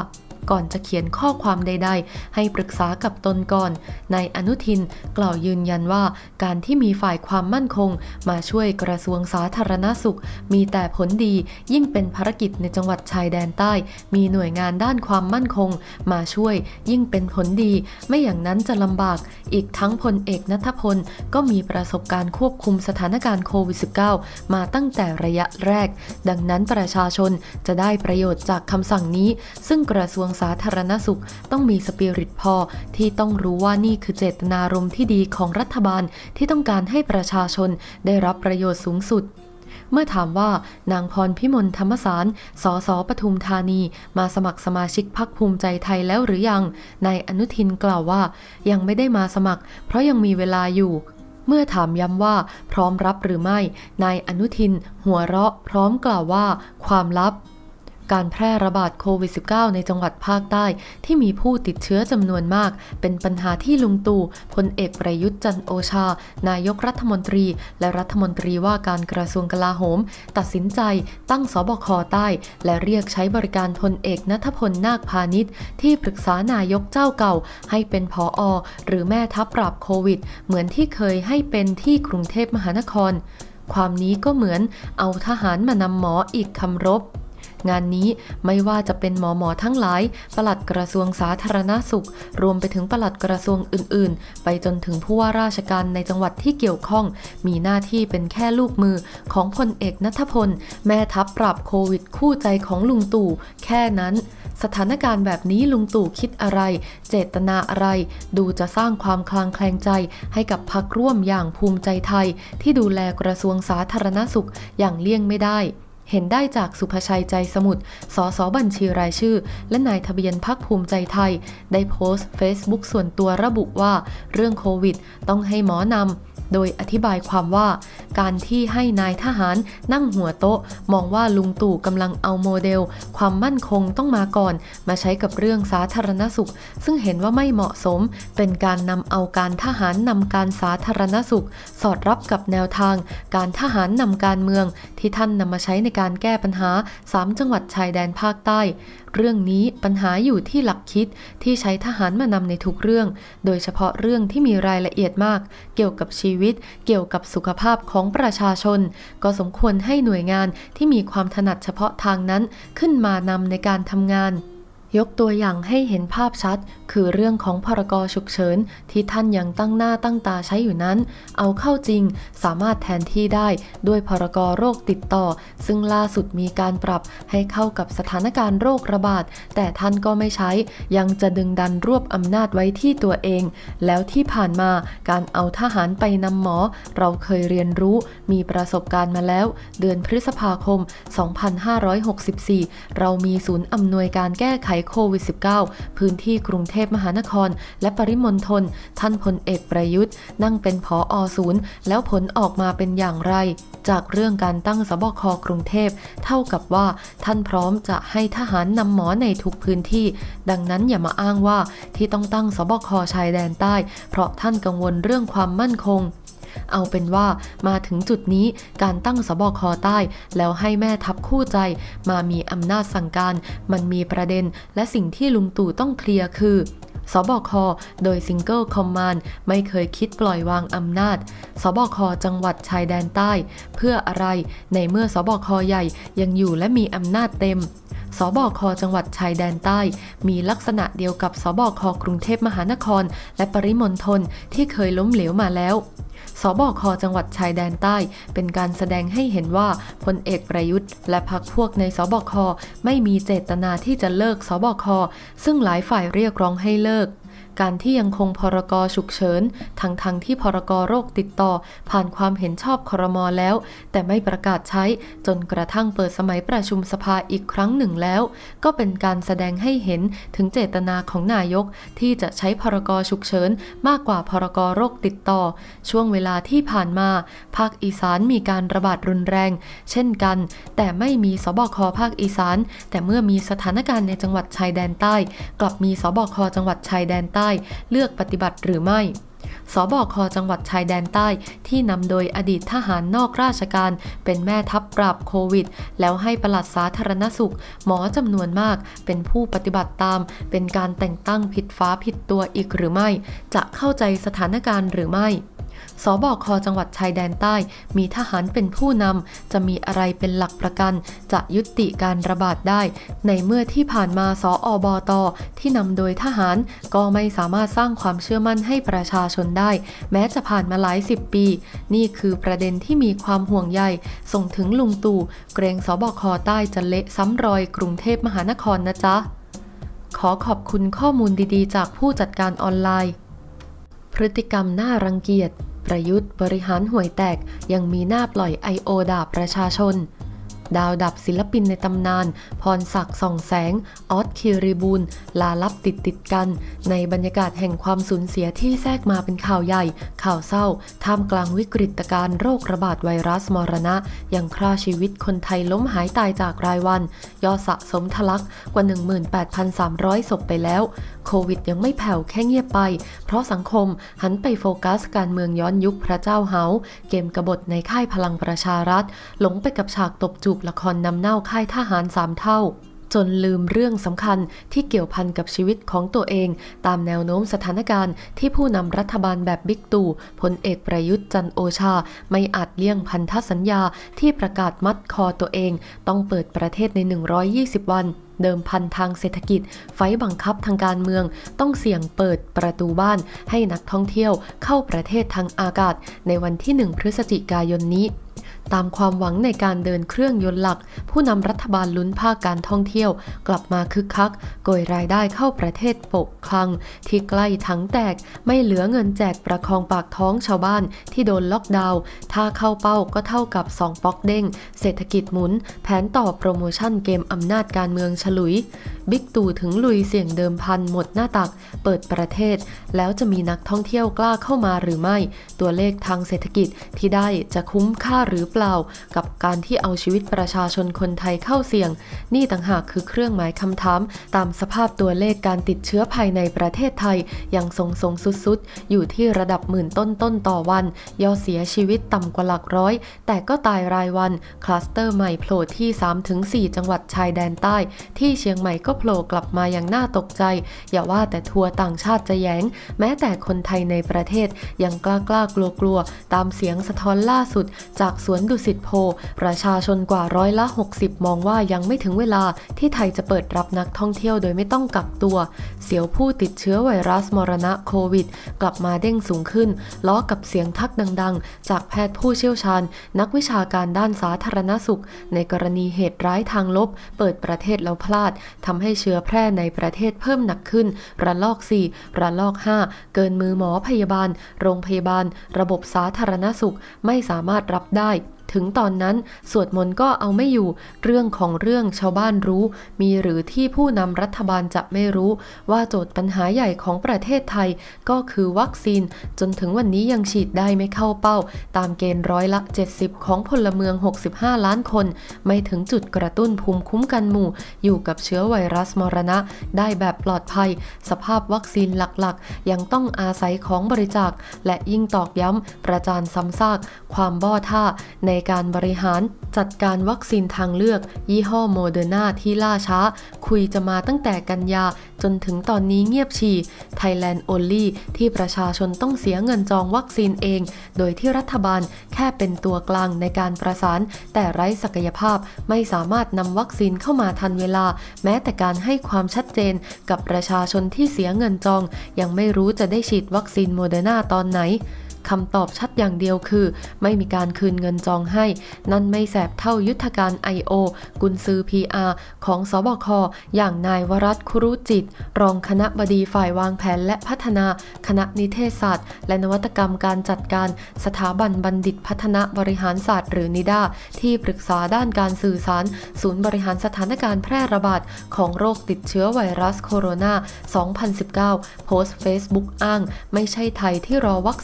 ก่อนจะเขียนข้อความใดๆให้ปรึกษากับตนก่อนนายอนุทินกล่าวยืนยันว่าการที่มีฝ่ายความมั่นคงมาช่วยกระทรวงสาธารณสุขมีแต่ผลดียิ่งเป็นภารกิจในจังหวัดชายแดนใต้มีหน่วยงานด้านความมั่นคงมาช่วยยิ่งเป็นผลดีไม่อย่างนั้นจะลำบากอีกทั้งพลเอกณัฐพลก็มีประสบการณ์ควบคุมสถานการณ์โควิด สิบเก้า มาตั้งแต่ระยะแรกดังนั้นประชาชนจะได้ประโยชน์จากคำสั่งนี้ซึ่งกระทรวงสาธารณสุขต้องมีสปิริตพอที่ต้องรู้ว่านี่คือเจตนารมณ์ที่ดีของรัฐบาลที่ต้องการให้ประชาชนได้รับประโยชน์สูงสุดเมื่อถามว่านางพรพิมลธรรมสารสสปทุมธานีมาสมัครสมาชิกพรรคภูมิใจไทยแล้วหรือยังนายอนุทินกล่าวว่ายังไม่ได้มาสมัครเพราะยังมีเวลาอยู่เมื่อถามย้ำว่าพร้อมรับหรือไม่นายอนุทินหัวเราะพร้อมกล่าวว่าความลับการแพร่ระบาดโควิด สิบเก้า ในจังหวัดภาคใต้ที่มีผู้ติดเชื้อจำนวนมากเป็นปัญหาที่ลุงตู่พลเอกประยุทธ์จันทร์โอชานายกรัฐมนตรีและรัฐมนตรีว่าการกระทรวงกลาโหมตัดสินใจตั้งสบคใต้และเรียกใช้บริการพลเอกณัฐพลนาคพาณิชย์ที่ปรึกษานายกเจ้าเก่าให้เป็นผอ.หรือแม่ทัพปราบโควิดเหมือนที่เคยให้เป็นที่กรุงเทพมหานครความนี้ก็เหมือนเอาทหารมานำหมออีกคำรบงานนี้ไม่ว่าจะเป็นหมอหมอทั้งหลายปลัดกระทรวงสาธารณสุขรวมไปถึงปลัดกระทรวงอื่นๆไปจนถึงผู้ว่าราชการในจังหวัดที่เกี่ยวข้องมีหน้าที่เป็นแค่ลูกมือของพลเอกณัฐพลแม่ทัพปราบโควิดคู่ใจของลุงตู่แค่นั้นสถานการณ์แบบนี้ลุงตู่คิดอะไรเจตนาอะไรดูจะสร้างความคลางแคลงใจให้กับพรรคร่วมอย่างภูมิใจไทยที่ดูแลกระทรวงสาธารณสุขอย่างเลี่ยงไม่ได้เห็นได้จากสุภชัยใจสมุทรสสบัญชีรายชื่อและนายทะเบียนพรรคภูมิใจไทยได้โพสต์เฟซบุ๊กส่วนตัวระบุว่าเรื่องโควิดต้องให้หมอนำโดยอธิบายความว่าการที่ให้นายทหารนั่งหัวโต๊ะมองว่าลุงตู่กำลังเอาโมเดลความมั่นคงต้องมาก่อนมาใช้กับเรื่องสาธารณสุขซึ่งเห็นว่าไม่เหมาะสมเป็นการนำเอาการทหารนำการสาธารณสุขสอดรับกับแนวทางการทหารนำการเมืองที่ท่านนำมาใช้ในการแก้ปัญหาสามจังหวัดชายแดนภาคใต้เรื่องนี้ปัญหาอยู่ที่หลักคิดที่ใช้ทหารมานำในทุกเรื่องโดยเฉพาะเรื่องที่มีรายละเอียดมากเกี่ยวกับชีวิตเกี่ยวกับสุขภาพของประชาชนก็สมควรให้หน่วยงานที่มีความถนัดเฉพาะทางนั้นขึ้นมานำในการทำงานยกตัวอย่างให้เห็นภาพชัดคือเรื่องของพรกฉุกเฉินที่ท่านยังตั้งหน้าตั้งตาใช้อยู่นั้นเอาเข้าจริงสามารถแทนที่ได้ด้วยพรกโรคติดต่อซึ่งล่าสุดมีการปรับให้เข้ากับสถานการณ์โรคระบาดแต่ท่านก็ไม่ใช้ยังจะดึงดันรวบอำนาจไว้ที่ตัวเองแล้วที่ผ่านมาการเอาทหารไปนำหมอเราเคยเรียนรู้มีประสบการณ์มาแล้วเดือนพฤษภาคมสองพันห้าร้อยหกสิบสี่เรามีศูนย์อำนวยการแก้ไขโควิด สิบเก้า พื้นที่กรุงเทพมหานครและปริมณฑลท่านพลเอกประยุทธ์นั่งเป็นผอ.ศูนย์แล้วผลออกมาเป็นอย่างไรจากเรื่องการตั้งสบค.กรุงเทพเท่ากับว่าท่านพร้อมจะให้ทหารนำหมอในทุกพื้นที่ดังนั้นอย่ามาอ้างว่าที่ต้องตั้งสบค.ชายแดนใต้เพราะท่านกังวลเรื่องความมั่นคงเอาเป็นว่ามาถึงจุดนี้การตั้งสบค.ใต้แล้วให้แม่ทัพคู่ใจมามีอำนาจสั่งการมันมีประเด็นและสิ่งที่ลุงตู่ต้องเคลียร์คือสบค.โดยซิงเกิลคอมมานด์ไม่เคยคิดปล่อยวางอำนาจสบค.จังหวัดชายแดนใต้เพื่ออะไรในเมื่อสบค.ใหญ่ยังอยู่และมีอำนาจเต็มสบค.จังหวัดชายแดนใต้มีลักษณะเดียวกับสบค.กรุงเทพมหานครและปริมณฑลที่เคยล้มเหลวมาแล้วสบค.จังหวัดชายแดนใต้เป็นการแสดงให้เห็นว่าพลเอกประยุทธ์และพรรคพวกในสบค.ไม่มีเจตนาที่จะเลิกสบค.ซึ่งหลายฝ่ายเรียกร้องให้เลิกการที่ยังคงพรกฉุกเฉินทั้งทั้งที่พรกโรคติดต่อผ่านความเห็นชอบครม.แล้วแต่ไม่ประกาศใช้จนกระทั่งเปิดสมัยประชุมสภาอีกครั้งหนึ่งแล้วก็เป็นการแสดงให้เห็นถึงเจตนาของนายกที่จะใช้พรกฉุกเฉินมากกว่าพรกโรคติดต่อช่วงเวลาที่ผ่านมาภาคอีสานมีการระบาดรุนแรงเช่นกันแต่ไม่มีสบคภาคอีสานแต่เมื่อมีสถานการณ์ในจังหวัดชายแดนใต้กลับมีสบคจังหวัดชายแดนใต้เลือกปฏิบัติหรือไม่สบค.จังหวัดชายแดนใต้ที่นำโดยอดีตทหารนอกราชการเป็นแม่ทัพปราบโควิดแล้วให้ปลัดสาธารณสุขหมอจำนวนมากเป็นผู้ปฏิบัติตามเป็นการแต่งตั้งผิดฟ้าผิดตัวอีกหรือไม่จะเข้าใจสถานการณ์หรือไม่สบค.จังหวัดชายแดนใต้มีทหารเป็นผู้นำจะมีอะไรเป็นหลักประกันจะยุติการระบาดได้ในเมื่อที่ผ่านมาสอบต.ที่นำโดยทหารก็ไม่สามารถสร้างความเชื่อมั่นให้ประชาชนได้แม้จะผ่านมาหลายสิบปีนี่คือประเด็นที่มีความห่วงใยส่งถึงลุงตู่เกรงสบค.ใต้จะเละซ้ำรอยกรุงเทพมหานครนะจ๊ะขอขอบคุณข้อมูลดีๆจากผู้จัดการออนไลน์พฤติกรรมน่ารังเกียจประยุทธ์บริหารห่วยแตกยังมีหน้าปล่อย ไอ โอ ด่าประชาชนดาวดับศิลปินในตำนานพรศักดิ์ส่องแสงออสคิริบูลลาลับติดติดกันในบรรยากาศแห่งความสูญเสียที่แทรกมาเป็นข่าวใหญ่ข่าวเศร้าท่ามกลางวิกฤตการณ์โรคระบาดไวรัสมรณะยังฆ่าชีวิตคนไทยล้มหายตายจากรายวันยอดสะสมทะลักกว่า หนึ่งหมื่นแปดพันสามร้อย ศพไปแล้วโควิดยังไม่แผ่วแค่เงียบไปเพราะสังคมหันไปโฟกัสการเมืองย้อนยุคพระเจ้าเฮาเกมกบฏในค่ายพลังประชารัฐหลงไปกับฉากตบจูบละครนำเน่าค่ายทหารสามเท่าจนลืมเรื่องสำคัญที่เกี่ยวพันกับชีวิตของตัวเองตามแนวโน้มสถานการณ์ที่ผู้นำรัฐบาลแบบบิ๊กตู่พลเอกประยุทธ์จันทร์โอชาไม่อาจเลี่ยงพันธสัญญาที่ประกาศมัดคอตัวเองต้องเปิดประเทศในหนึ่งร้อยยี่สิบวันเดิมพันทางเศรษฐกิจไฟบังคับทางการเมืองต้องเสี่ยงเปิดประตูบ้านให้นักท่องเที่ยวเข้าประเทศทางอากาศในวันที่หนึ่งพฤศจิกายนนี้ตามความหวังในการเดินเครื่องยนต์หลักผู้นำรัฐบาลลุ้นภาคการท่องเที่ยวกลับมาคึกคักโกยรายได้เข้าประเทศปกคลังที่ใกล้ทั้งแตกไม่เหลือเงินแจกประคองปากท้องชาวบ้านที่โดนล็อกดาวน์ถ้าเข้าเป้าก็เท่ากับสองป๊อกเด้งเศรษฐกิจหมุนแผนต่อโปรโมชั่นเกมอำนาจการเมืองฉลุยบิ๊กตู่ถึงลุยเสี่ยงเดิมพันหมดหน้าตักเปิดประเทศแล้วจะมีนักท่องเที่ยวกล้าเข้ามาหรือไม่ตัวเลขทางเศรษฐกิจที่ได้จะคุ้มค่าหรือเปล่ากับการที่เอาชีวิตประชาชนคนไทยเข้าเสี่ยงนี่ต่างหากคือเครื่องหมายคำถามตามสภาพตัวเลขการติดเชื้อภายในประเทศไทยยังทรงทรงสุดๆอยู่ที่ระดับหมื่นต้นต้นต่อวันยอดเสียชีวิตต่ำกว่าหลักร้อยแต่ก็ตายรายวันคลัสเตอร์ใหม่โผล่ที่ สามถึงสี่ จังหวัดชายแดนใต้ที่เชียงใหม่ก็โผล่กลับมาอย่างน่าตกใจอย่าว่าแต่ทัวร์ต่างชาติจะแย้งแม้แต่คนไทยในประเทศยังกล้ากล้ากลัวกลัวตามเสียงสะท้อนล่าสุดจากสวนดุสิตโพประชาชนกว่าร้อยละหกสิบมองว่ายังไม่ถึงเวลาที่ไทยจะเปิดรับนักท่องเที่ยวโดยไม่ต้องกักตัวเสียวผู้ติดเชื้อไวรัสมรณะโควิดกลับมาเด้งสูงขึ้นล้อกับเสียงทักดังๆจากแพทย์ผู้เชี่ยวชาญนักวิชาการด้านสาธารณสุขในกรณีเหตุร้ายทางลบเปิดประเทศแล้วพลาดทำให้เชื้อแพร่ในประเทศเพิ่มหนักขึ้นระลอกสี่ระลอกห้าเกินมือหมอพยาบาลโรงพยาบาลระบบสาธารณสุขไม่สามารถรับได้ถึงตอนนั้นสวดมนต์ก็เอาไม่อยู่เรื่องของเรื่องชาวบ้านรู้มีหรือที่ผู้นำรัฐบาลจะไม่รู้ว่าโจทย์ปัญหาใหญ่ของประเทศไทยก็คือวัคซีนจนถึงวันนี้ยังฉีดได้ไม่เข้าเป้าตามเกณฑ์ร้อยละเจ็ดสิบของพลเมืองหกสิบห้าล้านคนไม่ถึงจุดกระตุ้นภูมิคุ้มกันหมู่อยู่กับเชื้อไวรัสมรณะได้แบบปลอดภัยสภาพวัคซีนหลักๆยังต้องอาศัยของบริจาคและยิ่งตอกย้ำประจานซ้ำซากความบ้อท่าในการบริหารจัดการวัคซีนทางเลือกยี่ห้อโมเดอร์นาที่ล่าช้าคุยจะมาตั้งแต่กันยาจนถึงตอนนี้เงียบฉี่ Thailand Only ที่ประชาชนต้องเสียเงินจองวัคซีนเองโดยที่รัฐบาลแค่เป็นตัวกลางในการประสานแต่ไร้ศักยภาพไม่สามารถนำวัคซีนเข้ามาทันเวลาแม้แต่การให้ความชัดเจนกับประชาชนที่เสียเงินจองยังไม่รู้จะได้ฉีดวัคซีนโมเดอร์นาตอนไหนคำตอบชัดอย่างเดียวคือไม่มีการคืนเงินจองให้นั่นไม่แสบเท่ายุทธการ ไอ โอ กุนซือ พี อาร์ ของสบคอย่างนายวรัตน์คุรุจิตรองคณบดีฝ่ายวางแผนและพัฒนาคณะนิเทศศาสตร์และนวัตกรรมการจัดการสถาบันบัณฑิตพัฒนาบริหารศาสตร์หรือนิด้าที่ปรึกษาด้านการสื่อสารศูนย์บริหารสถานการณ์แพร่ระบาดของโรคติดเชื้อไวรัสโคโรนา สองพันสิบเก้า โพสต์เฟซบุ๊กอ้างไม่ใช่ไทยที่รอวัคซีนโมเดอร์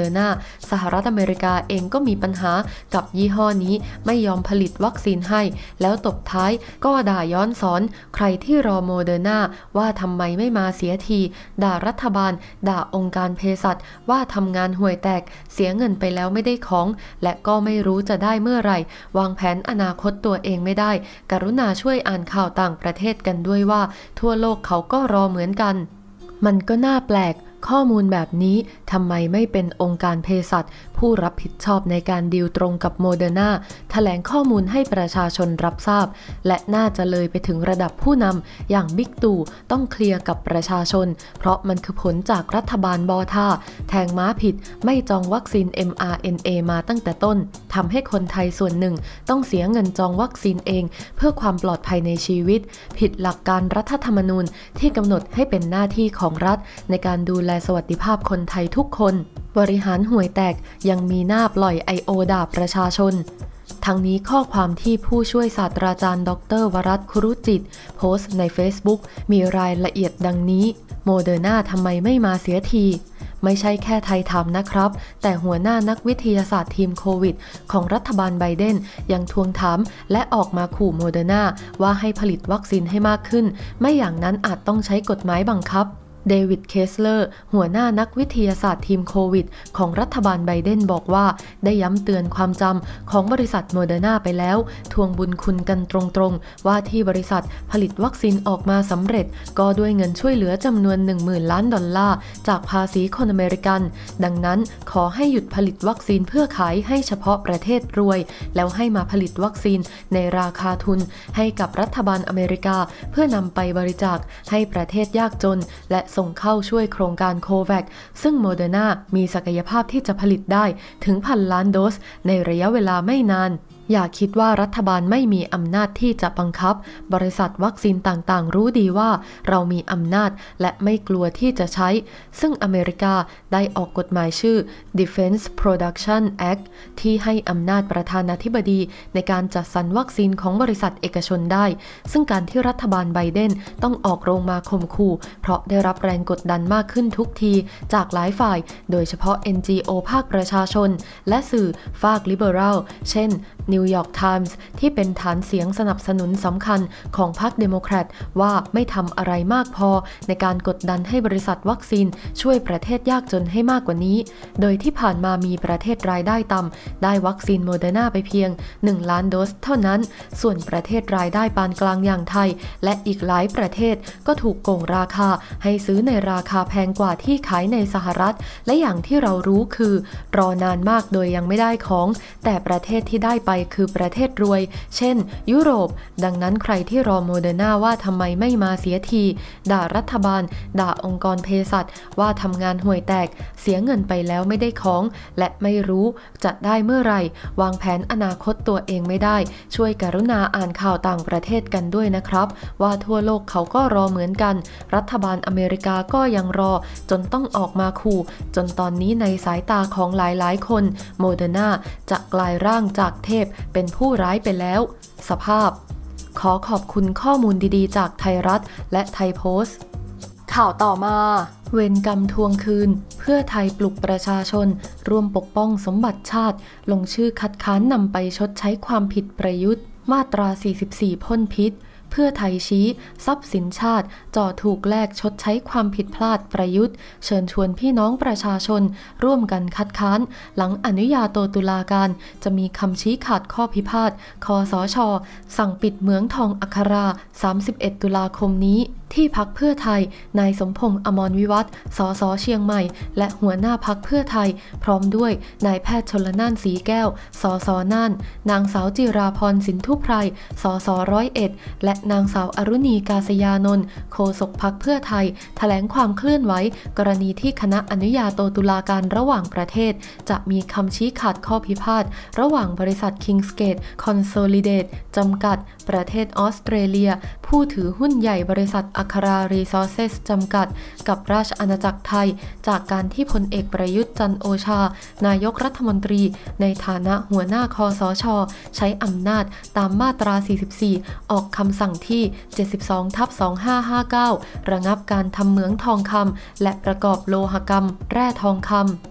อร์นาสหรัฐอเมริกาเองก็มีปัญหากับยี่ห้อนี้ไม่ยอมผลิตวัคซีนให้แล้วตบท้ายก็ด่าย้อนสอนใครที่รอโมเดอร์นาว่าทำไมไม่มาเสียทีด่ารัฐบาลด่าองค์การเภสัชว่าทำงานห่วยแตกเสียเงินไปแล้วไม่ได้ของและก็ไม่รู้จะได้เมื่อไหร่วางแผนอนาคตตัวเองไม่ได้กรุณาช่วยอ่านข่าวต่างประเทศกันด้วยว่าทั่วโลกเขาก็รอเหมือนกันมันก็น่าแปลกข้อมูลแบบนี้ทำไมไม่เป็นองค์การเภสัชผู้รับผิดชอบในการดีลตรงกับโมเดอร์นาแถลงข้อมูลให้ประชาชนรับทราบและน่าจะเลยไปถึงระดับผู้นำอย่างบิ๊กตู่ต้องเคลียร์กับประชาชนเพราะมันคือผลจากรัฐบาลบอท่าแทงม้าผิดไม่จองวัคซีน เอ็ม อาร์ เอ็น เอ มาตั้งแต่ต้นทำให้คนไทยส่วนหนึ่งต้องเสียเงินจองวัคซีนเองเพื่อความปลอดภัยในชีวิตผิดหลักการรัฐธรรมนูญที่กำหนดให้เป็นหน้าที่ของรัฐในการดูแลสวัสดิภาพคนไทยทุกคนบริหารห่วยแตกยังมีหน้าปล่อย ไอ โอ ด่าประชาชนทั้งนี้ข้อความที่ผู้ช่วยศาสตราจารย์ดร.วรัตน์ คุรุจิตโพสต์ใน Facebook มีรายละเอียดดังนี้โมเดอร์นาทำไมไม่มาเสียทีไม่ใช่แค่ไทยทำนะครับแต่หัวหน้านักวิทยาศาสตร์ทีมโควิดของรัฐบาลไบเดนยังทวงถามและออกมาขู่โมเดอร์นาว่าให้ผลิตวัคซีนให้มากขึ้นไม่อย่างนั้นอาจต้องใช้กฎหมายบังคับเดวิด เคสเลอร์หัวหน้านักวิทยาศาสตร์ทีมโควิดของรัฐบาลไบเดนบอกว่าได้ย้ำเตือนความจำของบริษัทโมเดอร์นาไปแล้วทวงบุญคุณกันตรงๆว่าที่บริษัทผลิตวัคซีนออกมาสำเร็จก็ด้วยเงินช่วยเหลือจำนวน หนึ่งหมื่น ล้านดอลลาร์จากภาษีคนอเมริกันดังนั้นขอให้หยุดผลิตวัคซีนเพื่อขายให้เฉพาะประเทศรวยแล้วให้มาผลิตวัคซีนในราคาทุนให้กับรัฐบาลอเมริกาเพื่อนำไปบริจาคให้ประเทศยากจนและส่งเข้าช่วยโครงการโคแวคซึ่งโมเดอร์นามีศักยภาพที่จะผลิตได้ถึงพันล้านโดสในระยะเวลาไม่นานอย่าคิดว่ารัฐบาลไม่มีอำนาจที่จะบังคับบริษัทวัคซีนต่างๆรู้ดีว่าเรามีอำนาจและไม่กลัวที่จะใช้ซึ่งอเมริกาได้ออกกฎหมายชื่อ Defense Production Act ที่ให้อำนาจประธานาธิบดีในการจัดสรรวัคซีนของบริษัทเอกชนได้ซึ่งการที่รัฐบาลไบเดนต้องออกโรงมาข่มขู่เพราะได้รับแรงกดดันมากขึ้นทุกทีจากหลายฝ่ายโดยเฉพาะ เอ็น จี โอ ภาคประชาชนและสื่อฝากลิเบอรัลเช่นนิวยอร์กไทมส์ที่เป็นฐานเสียงสนับสนุนสำคัญของพรรคเดโมแครตว่าไม่ทำอะไรมากพอในการกดดันให้บริษัทวัคซีนช่วยประเทศยากจนให้มากกว่านี้โดยที่ผ่านมามีประเทศรายได้ต่ำได้วัคซีนโมเดอร์นาไปเพียงหนึ่งล้านโดสเท่านั้นส่วนประเทศรายได้ปานกลางอย่างไทยและอีกหลายประเทศก็ถูกโกงราคาให้ซื้อในราคาแพงกว่าที่ขายในสหรัฐและอย่างที่เรารู้คือรอนานมากโดยยังไม่ได้ของแต่ประเทศที่ได้ไปคือประเทศรวยเช่นยุโรปดังนั้นใครที่รอโมเดอร์นาว่าทำไมไม่มาเสียทีด่ารัฐบาลด่าองค์กรเภสัชว่าทำงานห่วยแตกเสียเงินไปแล้วไม่ได้ของและไม่รู้จะได้เมื่อไหร่วางแผนอนาคตตัวเองไม่ได้ช่วยกรุณาอ่านข่าวต่างประเทศกันด้วยนะครับว่าทั่วโลกเขาก็รอเหมือนกันรัฐบาลอเมริกาก็ยังรอจนต้องออกมาขู่จนตอนนี้ในสายตาของหลายๆคนโมเดอร์นาจะกลายร่างจากเทพเป็นผู้ร้ายไปแล้วสภาพขอขอบคุณข้อมูลดีๆจากไทยรัฐและไทยโพสต์ข่าวต่อมาเวรกรรมทวงคืนเพื่อไทยปลุกประชาชนร่วมปกป้องสมบัติชาติลงชื่อคัดค้านนำไปชดใช้ความผิดประยุทธ์มาตราสี่สิบสี่พ่นพิษเพื่อไทยชี้ทรัพย์สินชาติจ่อถูกแลกชดใช้ความผิดพลาดประยุทธ์เชิญชวนพี่น้องประชาชนร่วมกันคัดค้านหลังอนุญาโตตุลาการจะมีคำชี้ขาดข้อพิพาทคสช.สั่งปิดเหมืองทองอัคราสามสิบเอ็ดตุลาคมนี้ที่พรรคเพื่อไทยนายสมพงษ์อมรวิวัฒน์สสเชียงใหม่และหัวหน้าพรรคเพื่อไทยพร้อมด้วยนายแพทย์ชลน่านสีแก้วสสน่านนางสาวจิราพรสินธุไพรสสร้อยเอ็ดและนางสาวอรุณีกาศยานนท์โฆษกพรรคเพื่อไทยแถลงความเคลื่อนไหวกรณีที่คณะอนุญาโตตุลาการระหว่างประเทศจะมีคำชี้ขาดข้อพิพาทระหว่างบริษัท Kingsgate Consolidate จำกัดประเทศออสเตรเลียผู้ถือหุ้นใหญ่บริษัทอัครารีซอร์เซสจำกัดกับราชอาณาจักรไทยจากการที่พลเอกประยุทธ์จันทร์โอชานายกรัฐมนตรีในฐานะหัวหน้าคสช.ใช้อำนาจตามมาตราสี่สิบสี่ออกคำสั่งที่เจ็ดสิบสองทับสองพันห้าร้อยห้าสิบเก้าระงับการทำเหมืองทองคำและประกอบโลหกรรมแร่ทองคำ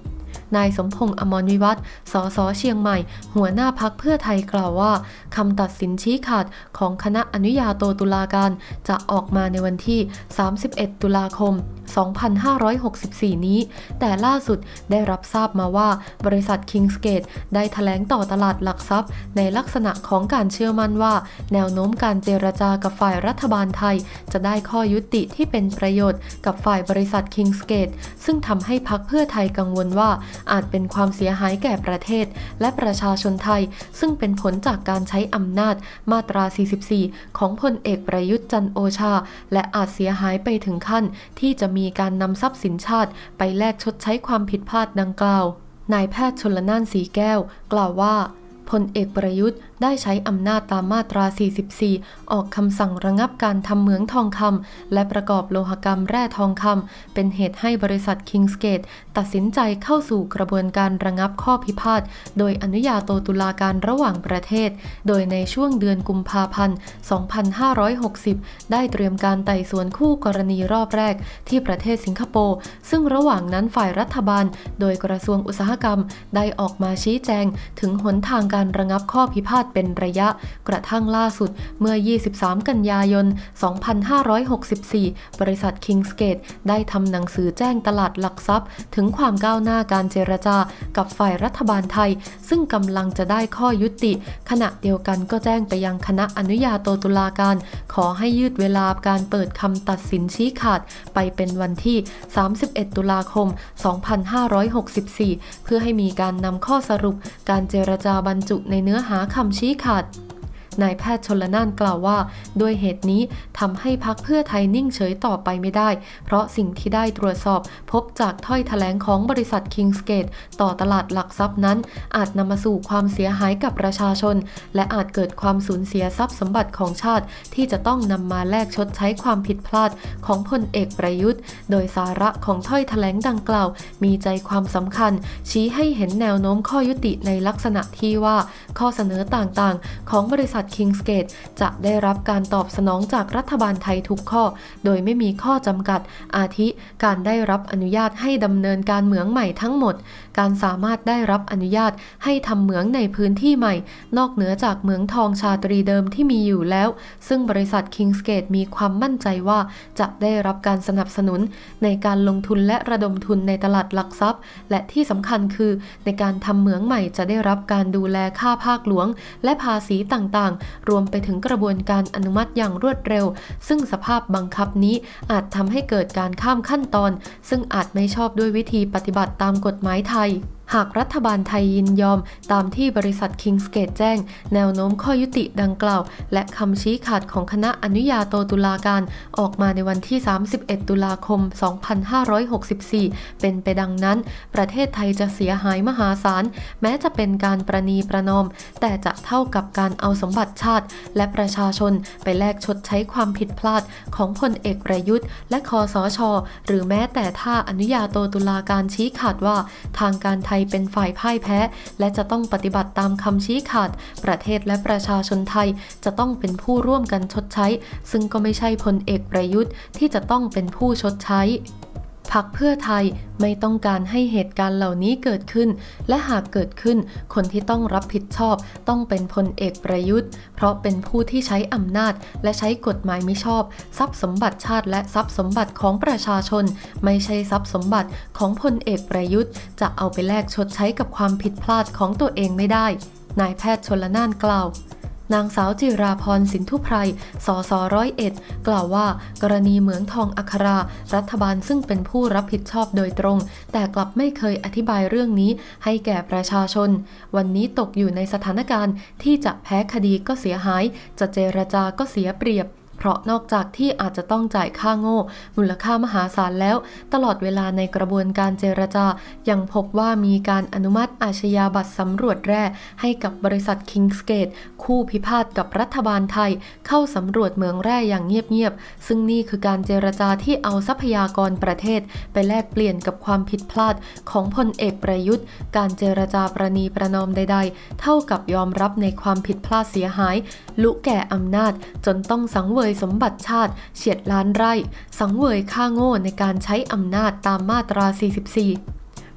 นายสมพงษ์อมรวิวัฒน์ สสเชียงใหม่หัวหน้าพรรคเพื่อไทยกล่าวว่าคำตัดสินชี้ขาดของคณะอนุญาโตตุลาการจะออกมาในวันที่สามสิบเอ็ดตุลาคมสองพันห้าร้อยหกสิบสี่นี้แต่ล่าสุดได้รับทราบมาว่าบริษัท Kingsgate ได้แถลงต่อตลาดหลักทรัพย์ในลักษณะของการเชื่อมั่นว่าแนวโน้มการเจรจากับฝ่ายรัฐบาลไทยจะได้ข้อยุติที่เป็นประโยชน์กับฝ่ายบริษัท Kingsgate ซึ่งทำให้พรรคเพื่อไทยกังวลว่าอาจเป็นความเสียหายแก่ประเทศและประชาชนไทยซึ่งเป็นผลจากการใช้อำนาจมาตราสี่สิบสี่ของพลเอกประยุทธ์จันทร์โอชาและอาจเสียหายไปถึงขั้นที่จะมีการนำทรัพย์สินชาติไปแลกชดใช้ความผิดพลาดดังกล่าวนายแพทย์ชลน่านสีแก้วกล่าวว่าพลเอกประยุทธ์ได้ใช้อำนาจตามมาตราสี่สิบสี่ออกคำสั่งระงับการทำเหมืองทองคำและประกอบโลหกรรมแร่ทองคำเป็นเหตุให้บริษัท Kingsgate ตัดสินใจเข้าสู่กระบวนการระงับข้อพิพาทโดยอนุญาโตตุลาการระหว่างประเทศโดยในช่วงเดือนกุมภาพันธ์สองพันห้าร้อยหกสิบได้เตรียมการไต่สวนคู่กรณีรอบแรกที่ประเทศสิงคโปร์ซึ่งระหว่างนั้นฝ่ายรัฐบาลโดยกระทรวงอุตสาหกรรมได้ออกมาชี้แจงถึงหนทางการระงับข้อพิพาทเป็นระยะกระทั่งล่าสุดเมื่อยี่สิบสามกันยายนสองพันห้าร้อยหกสิบสี่บริษัท Kingsgate ได้ทำหนังสือแจ้งตลาดหลักทรัพย์ถึงความก้าวหน้าการเจรจากับฝ่ายรัฐบาลไทยซึ่งกำลังจะได้ข้อยุติขณะเดียวกันก็แจ้งไปยังคณะอนุญาโตตุลาการขอให้ยืดเวลาการเปิดคำตัดสินชี้ขาดไปเป็นวันที่สามสิบเอ็ดตุลาคมสองพันห้าร้อยหกสิบสี่เพื่อให้มีการนำข้อสรุปการเจรจาบรรจุในเนื้อหาคำชี้ขาดนายแพทย์ชลน่านกล่าวว่าด้วยเหตุนี้ทำให้พรรคเพื่อไทยนิ่งเฉยต่อไปไม่ได้เพราะสิ่งที่ได้ตรวจสอบพบจากถ้อยแถลงของบริษัท Kingsgate ต่อตลาดหลักทรัพย์นั้นอาจนำมาสู่ความเสียหายกับประชาชนและอาจเกิดความสูญเสียทรัพย์สมบัติของชาติที่จะต้องนำมาแลกชดใช้ความผิดพลาดของพลเอกประยุทธ์โดยสาระของถ้อยแถลงดังกล่าวมีใจความสำคัญชี้ให้เห็นแนวโน้มข้อยุติในลักษณะที่ว่าข้อเสนอต่างๆของบริษัทKingsgate จะได้รับการตอบสนองจากรัฐบาลไทยทุกข้อโดยไม่มีข้อจำกัดอาทิการได้รับอนุญาตให้ดำเนินการเหมืองใหม่ทั้งหมดการสามารถได้รับอนุญาตให้ทำเหมืองในพื้นที่ใหม่นอกเหนือจากเหมืองทองชาตรีเดิมที่มีอยู่แล้วซึ่งบริษัท Kingsgate มีความมั่นใจว่าจะได้รับการสนับสนุนในการลงทุนและระดมทุนในตลาดหลักทรัพย์และที่สำคัญคือในการทำเหมืองใหม่จะได้รับการดูแลค่าภาคหลวงและภาษีต่างๆรวมไปถึงกระบวนการอนุมัติอย่างรวดเร็วซึ่งสภาพบังคับนี้อาจทำให้เกิดการข้ามขั้นตอนซึ่งอาจไม่ชอบด้วยวิธีปฏิบัติตามกฎหมายไทยหากรัฐบาลไทยยินยอมตามที่บริษัท Kingsgate แจ้งแนวโน้มข้อยุติดังกล่าวและคำชี้ขาดของคณะอนุญาโตตุลาการออกมาในวันที่สามสิบเอ็ดตุลาคมสองพันห้าร้อยหกสิบสี่เป็นไปดังนั้นประเทศไทยจะเสียหายมหาศาลแม้จะเป็นการประนีประนอมแต่จะเท่ากับการเอาสมบัติชาติและประชาชนไปแลกชดใช้ความผิดพลาดของพลเอกประยุทธ์และคสช.หรือแม้แต่ถ้าอนุญาโตตุลาการชี้ขาดว่าทางการไทยเป็นฝ่ายพ่ายแพ้และจะต้องปฏิบัติตามคำชี้ขาดประเทศและประชาชนไทยจะต้องเป็นผู้ร่วมกันชดใช้ซึ่งก็ไม่ใช่พลเอกประยุทธ์ที่จะต้องเป็นผู้ชดใช้พรรคเพื่อไทยไม่ต้องการให้เหตุการณ์เหล่านี้เกิดขึ้นและหากเกิดขึ้นคนที่ต้องรับผิดชอบต้องเป็นพลเอกประยุทธ์เพราะเป็นผู้ที่ใช้อำนาจและใช้กฎหมายมิชอบทรัพย์สมบัติชาติและทรัพย์สมบัติของประชาชนไม่ใช่ทรัพย์สมบัติของพลเอกประยุทธ์จะเอาไปแลกชดใช้กับความผิดพลาดของตัวเองไม่ได้นายแพทย์ชลน่านกล่าวนางสาวจิราพรสินธุไพร สสร้อยเอ็ดกล่าวว่ากรณีเหมืองทองอัครารัฐบาลซึ่งเป็นผู้รับผิดชอบโดยตรงแต่กลับไม่เคยอธิบายเรื่องนี้ให้แก่ประชาชนวันนี้ตกอยู่ในสถานการณ์ที่จะแพ้คดีก็เสียหายจะเจรจาก็เสียเปรียบเพราะนอกจากที่อาจจะต้องจ่ายค่าโง่มูลค่ามหาศาลแล้วตลอดเวลาในกระบวนการเจรจายังพบว่ามีการอนุมัติอาชญาบัตรสำรวจแร่ให้กับบริษัท Kingsgate คู่พิพาทกับรัฐบาลไทยเข้าสำรวจเหมืองแร่อย่างเงียบๆซึ่งนี่คือการเจรจาที่เอาทรัพยากรประเทศไปแลกเปลี่ยนกับความผิดพลาดของพลเอกประยุทธ์การเจรจาประนีประนอมใดๆเท่ากับยอมรับในความผิดพลาดเสียหายลุแก่อำนาจจนต้องสังเวยสมบัติชาติเฉียดล้านไร่สังเวยค่าโง่ในการใช้อำนาจตามมาตราสี่สิบสี่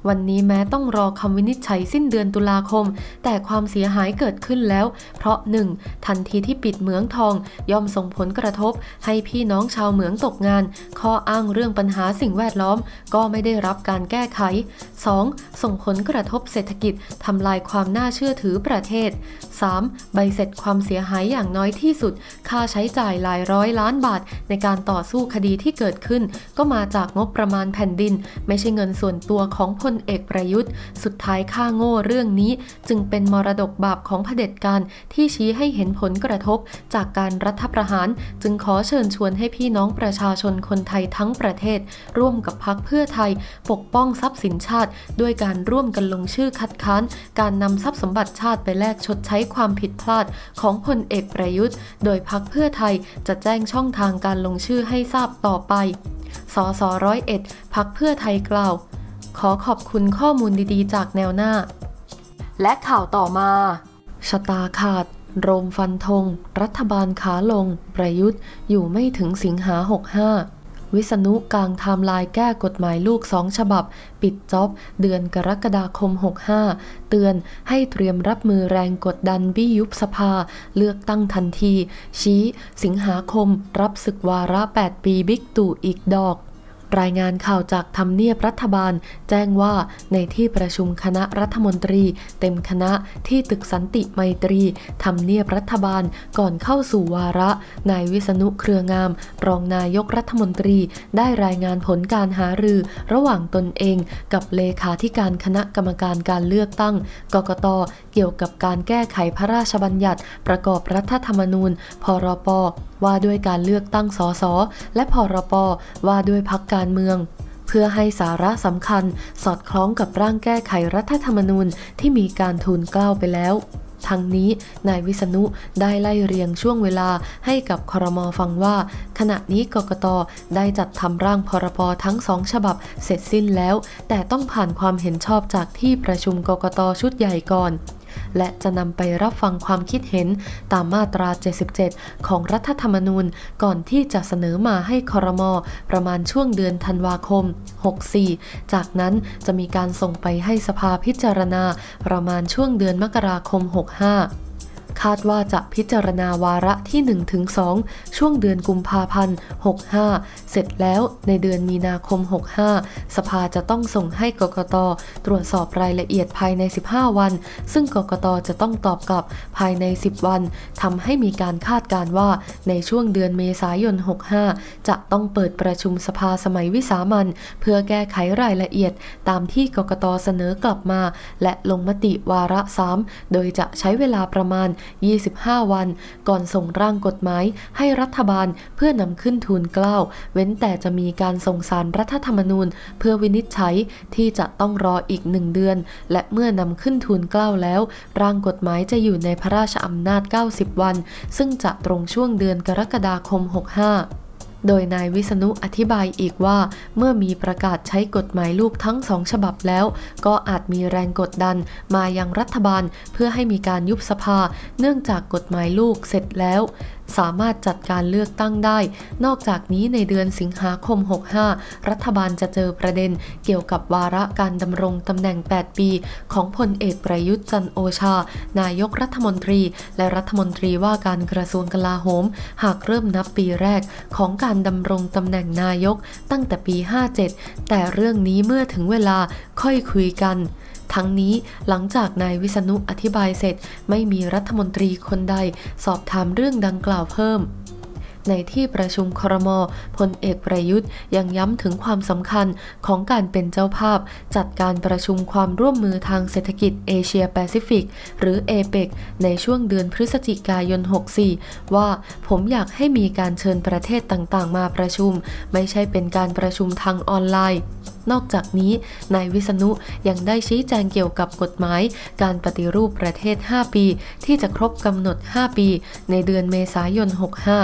วันนี้แม้ต้องรอคำวินิจฉัยสิ้นเดือนตุลาคมแต่ความเสียหายเกิดขึ้นแล้วเพราะ หนึ่ง ทันทีที่ปิดเหมืองทองย่อมส่งผลกระทบให้พี่น้องชาวเหมืองตกงานข้ออ้างเรื่องปัญหาสิ่งแวดล้อมก็ไม่ได้รับการแก้ไข สอง ส่งผลกระทบเศรษฐกิจทำลายความน่าเชื่อถือประเทศ สาม ใบเสร็จความเสียหายอย่างน้อยที่สุดค่าใช้จ่ายหลายร้อยล้านบาทในการต่อสู้คดีที่เกิดขึ้นก็มาจากงบประมาณแผ่นดินไม่ใช่เงินส่วนตัวของพลเอกประยุทธ์สุดท้ายค่าโง่เรื่องนี้จึงเป็นมรดกบาปของเผด็จการที่ชี้ให้เห็นผลกระทบจากการรัฐประหารจึงขอเชิญชวนให้พี่น้องประชาชนคนไทยทั้งประเทศร่วมกับพรรคเพื่อไทยปกป้องทรัพย์สินชาติด้วยการร่วมกันลงชื่อคัดค้านการนำทรัพย์สมบัติชาติไปแลกชดใช้ความผิดพลาดของพลเอกประยุทธ์โดยพรรคเพื่อไทยจะแจ้งช่องทางการลงชื่อให้ทราบต่อไปสสร้อยเอ็ดพรรคเพื่อไทยกล่าวขอขอบคุณข้อมูลดีๆจากแนวหน้าและข่าวต่อมาชะตาขาดโรมฟันธงรัฐบาลขาลงประยุทธ์อยู่ไม่ถึงสิงหาหกห้าวิษณุกลางไทม์ไลน์แก้กฎหมายลูกสองฉบับปิดจ็อบเดือนกรกฎาคมหกห้าเตือนให้เตรียมรับมือแรงกดดันบี้ยุบสภาเลือกตั้งทันทีชี้สิงหาคมรับศึกวาระแปดปีบิ๊กตู่อีกดอกรายงานข่าวจากทำเนียบรัฐบาลแจ้งว่าในที่ประชุมคณะรัฐมนตรีเต็มคณะที่ตึกสันติไมตรีทำเนียบรัฐบาลก่อนเข้าสู่วาระนายวิษณุเครืองามรองนายกรัฐมนตรีได้รายงานผลการหารือระหว่างตนเองกับเลขาธิการคณะกรรมการการเลือกตั้งกกต.เกี่ยวกับการแก้ไขพระราชบัญญัติประกอบรัฐธรรมนูญพรป.ว่าด้วยการเลือกตั้งสสและพรป.ว่าด้วยพรรคการเมืองเพื่อให้สาระสำคัญสอดคล้องกับร่างแก้ไขรัฐธรรมนูญที่มีการทูลเกล้าไปแล้วทั้งนี้นายวิษณุได้ไล่เรียงช่วงเวลาให้กับครม.ฟังว่าขณะนี้กกต.ได้จัดทำร่างพรบทั้งสองฉบับเสร็จสิ้นแล้วแต่ต้องผ่านความเห็นชอบจากที่ประชุมกกต.ชุดใหญ่ก่อนและจะนำไปรับฟังความคิดเห็นตามมาตราเจ็ดสิบเจ็ดของรัฐธรรมนูญก่อนที่จะเสนอมาให้ครม.ประมาณช่วงเดือนธันวาคมหกสี่จากนั้นจะมีการส่งไปให้สภาพิจารณาประมาณช่วงเดือนมกราคมหกห้าคาดว่าจะพิจารณาวาระที่ หนึ่งถึงสอง ช่วงเดือนกุมภาพันธ์หกห้าเสร็จแล้วในเดือนมีนาคมหกห้าสภาจะต้องส่งให้กกต.ตรวจสอบรายละเอียดภายในสิบห้าวันซึ่งกกต.จะต้องตอบกลับภายในสิบวันทำให้มีการคาดการณ์ว่าในช่วงเดือนเมษายนหกห้าจะต้องเปิดประชุมสภาสมัยวิสามัญเพื่อแก้ไขรายละเอียดตามที่กกต.เสนอกลับมาและลงมติวาระสามโดยจะใช้เวลาประมาณยี่สิบห้าวันก่อนส่งร่างกฎหมายให้รัฐบาลเพื่อนำขึ้นทูลเกล้าเว้นแต่จะมีการส่งศาลรัฐธรรมนูญเพื่อวินิจฉัยที่จะต้องรออีกหนึ่งเดือนและเมื่อนำขึ้นทูลเกล้าแล้วร่างกฎหมายจะอยู่ในพระราชอำนาจเก้าสิบวันซึ่งจะตรงช่วงเดือนกรกฎาคมหกห้าโดยนายวิษณุอธิบายอีกว่าเมื่อมีประกาศใช้กฎหมายลูกทั้งสองฉบับแล้วก็อาจมีแรงกดดันมายังรัฐบาลเพื่อให้มีการยุบสภาเนื่องจากกฎหมายลูกเสร็จแล้วสามารถจัดการเลือกตั้งได้นอกจากนี้ในเดือนสิงหาคมหกห้ารัฐบาลจะเจอประเด็นเกี่ยวกับวาระการดำรงตำแหน่งแปดปีของพลเอกประยุทธ์จันทร์โอชานายกรัฐมนตรีและรัฐมนตรีว่าการกระทรวงกลาโหมหากเริ่มนับปีแรกของการดำรงตำแหน่งนายกตั้งแต่ปีห้าเจ็ดแต่เรื่องนี้เมื่อถึงเวลาค่อยคุยกันทั้งนี้หลังจากนายวิษณุอธิบายเสร็จไม่มีรัฐมนตรีคนใดสอบถามเรื่องดังกล่าวเพิ่มในที่ประชุมครม.พลเอกประยุทธ์ยังย้ำถึงความสำคัญของการเป็นเจ้าภาพจัดการประชุมความร่วมมือทางเศรษฐกิจเอเชียแปซิฟิกหรือ เอเปก ในช่วงเดือนพฤศจิกายนหกสี่ว่าผมอยากให้มีการเชิญประเทศต่างๆมาประชุมไม่ใช่เป็นการประชุมทางออนไลน์นอกจากนี้นายวิษณุยังได้ชี้แจงเกี่ยวกับกฎหมายการปฏิรูปประเทศห้าปีที่จะครบกำหนดห้าปีในเดือนเมษายนหกห้าว่า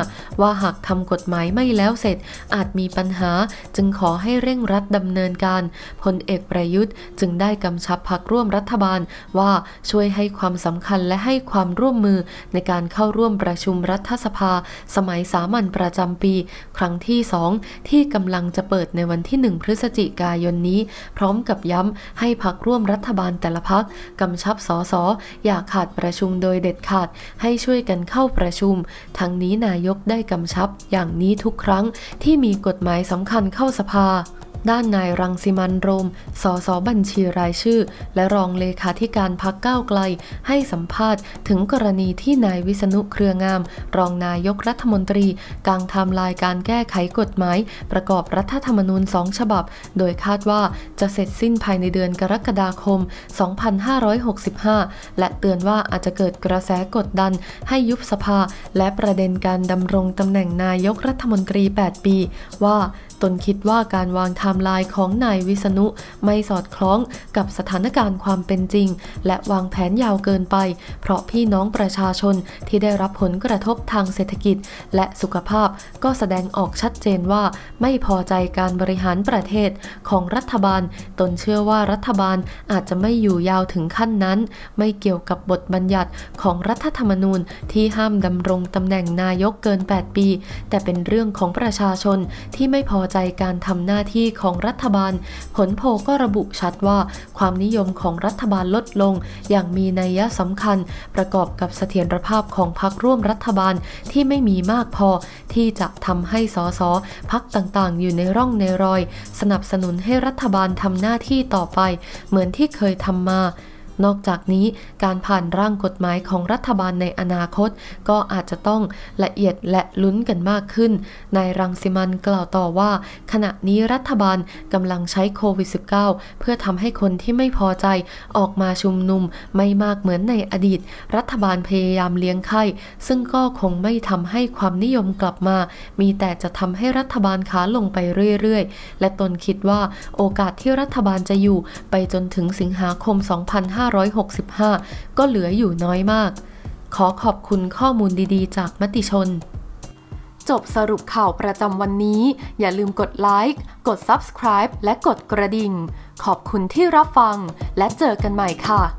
ว่าหากทำกฎหมายไม่แล้วเสร็จอาจมีปัญหาจึงขอให้เร่งรัดดำเนินการพลเอกประยุทธ์จึงได้กำชับพรรคร่วมรัฐบาลว่าช่วยให้ความสำคัญและให้ความร่วมมือในการเข้าร่วมประชุมรัฐสภาสมัยสามัญประจำปีครั้งที่สองที่กำลังจะเปิดในวันที่หนึ่งพฤศจิกายนนี้พร้อมกับย้ำให้พรรคร่วมรัฐบาลแต่ละพรรคกำชับสสอย่าขาดประชุมโดยเด็ดขาดให้ช่วยกันเข้าประชุมทั้งนี้นายกได้กำชับอย่างนี้ทุกครั้งที่มีกฎหมายสำคัญเข้าสภาด้านนายรังสิมันต์โรมสสบัญชีรายชื่อและรองเลขาธิการพรรคก้าวไกลให้สัมภาษณ์ถึงกรณีที่นายวิษณุเครืองามรองนายกรัฐมนตรีกางไทม์ไลน์การแก้ไขกฎหมายประกอบรัฐธรรมนูญสองฉบับโดยคาดว่าจะเสร็จสิ้นภายในเดือนกรกฎาคมสองพันห้าร้อยหกสิบห้าและเตือนว่าอาจจะเกิดกระแสกดดันให้ยุบสภาและประเด็นการดำรงตำแหน่งนายกรัฐมนตรีแปดปีว่าตนคิดว่าการวางไทม์ไลน์ของนายวิษณุไม่สอดคล้องกับสถานการณ์ความเป็นจริงและวางแผนยาวเกินไปเพราะพี่น้องประชาชนที่ได้รับผลกระทบทางเศรษฐกิจและสุขภาพก็แสดงออกชัดเจนว่าไม่พอใจการบริหารประเทศของรัฐบาลตนเชื่อว่ารัฐบาลอาจจะไม่อยู่ยาวถึงขั้นนั้นไม่เกี่ยวกับบทบัญญัติของรัฐธรรมนูญที่ห้ามดำรงตำแหน่งนายกเกินแปดปีแต่เป็นเรื่องของประชาชนที่ไม่พอใจการทำหน้าที่ของรัฐบาลผลโพลก็ระบุชัดว่าความนิยมของรัฐบาลลดลงอย่างมีนัยสำคัญประกอบกับเสถียรภาพของพรรคร่วมรัฐบาลที่ไม่มีมากพอที่จะทำให้สสพรรคต่างๆอยู่ในร่องในรอยสนับสนุนให้รัฐบาลทำหน้าที่ต่อไปเหมือนที่เคยทำมานอกจากนี้การผ่านร่างกฎหมายของรัฐบาลในอนาคตก็อาจจะต้องละเอียดและลุ้นกันมากขึ้นนายรังสิมันต์กล่าวต่อว่าขณะนี้รัฐบาลกำลังใช้โควิด สิบเก้า เพื่อทำให้คนที่ไม่พอใจออกมาชุมนุมไม่มากเหมือนในอดีตรัฐบาลพยายามเลี้ยงไข้ซึ่งก็คงไม่ทำให้ความนิยมกลับมามีแต่จะทำให้รัฐบาลขาลงไปเรื่อยๆและตนคิดว่าโอกาสที่รัฐบาลจะอยู่ไปจนถึงสิงหาคมสองพันห้าร้อยหกสิบห้าก็เหลืออยู่น้อยมากขอขอบคุณข้อมูลดีๆจากมติชนจบสรุปข่าวประจำวันนี้อย่าลืมกดไลค์กด ซับสไครบ์ และกดกระดิ่งขอบคุณที่รับฟังและเจอกันใหม่ค่ะ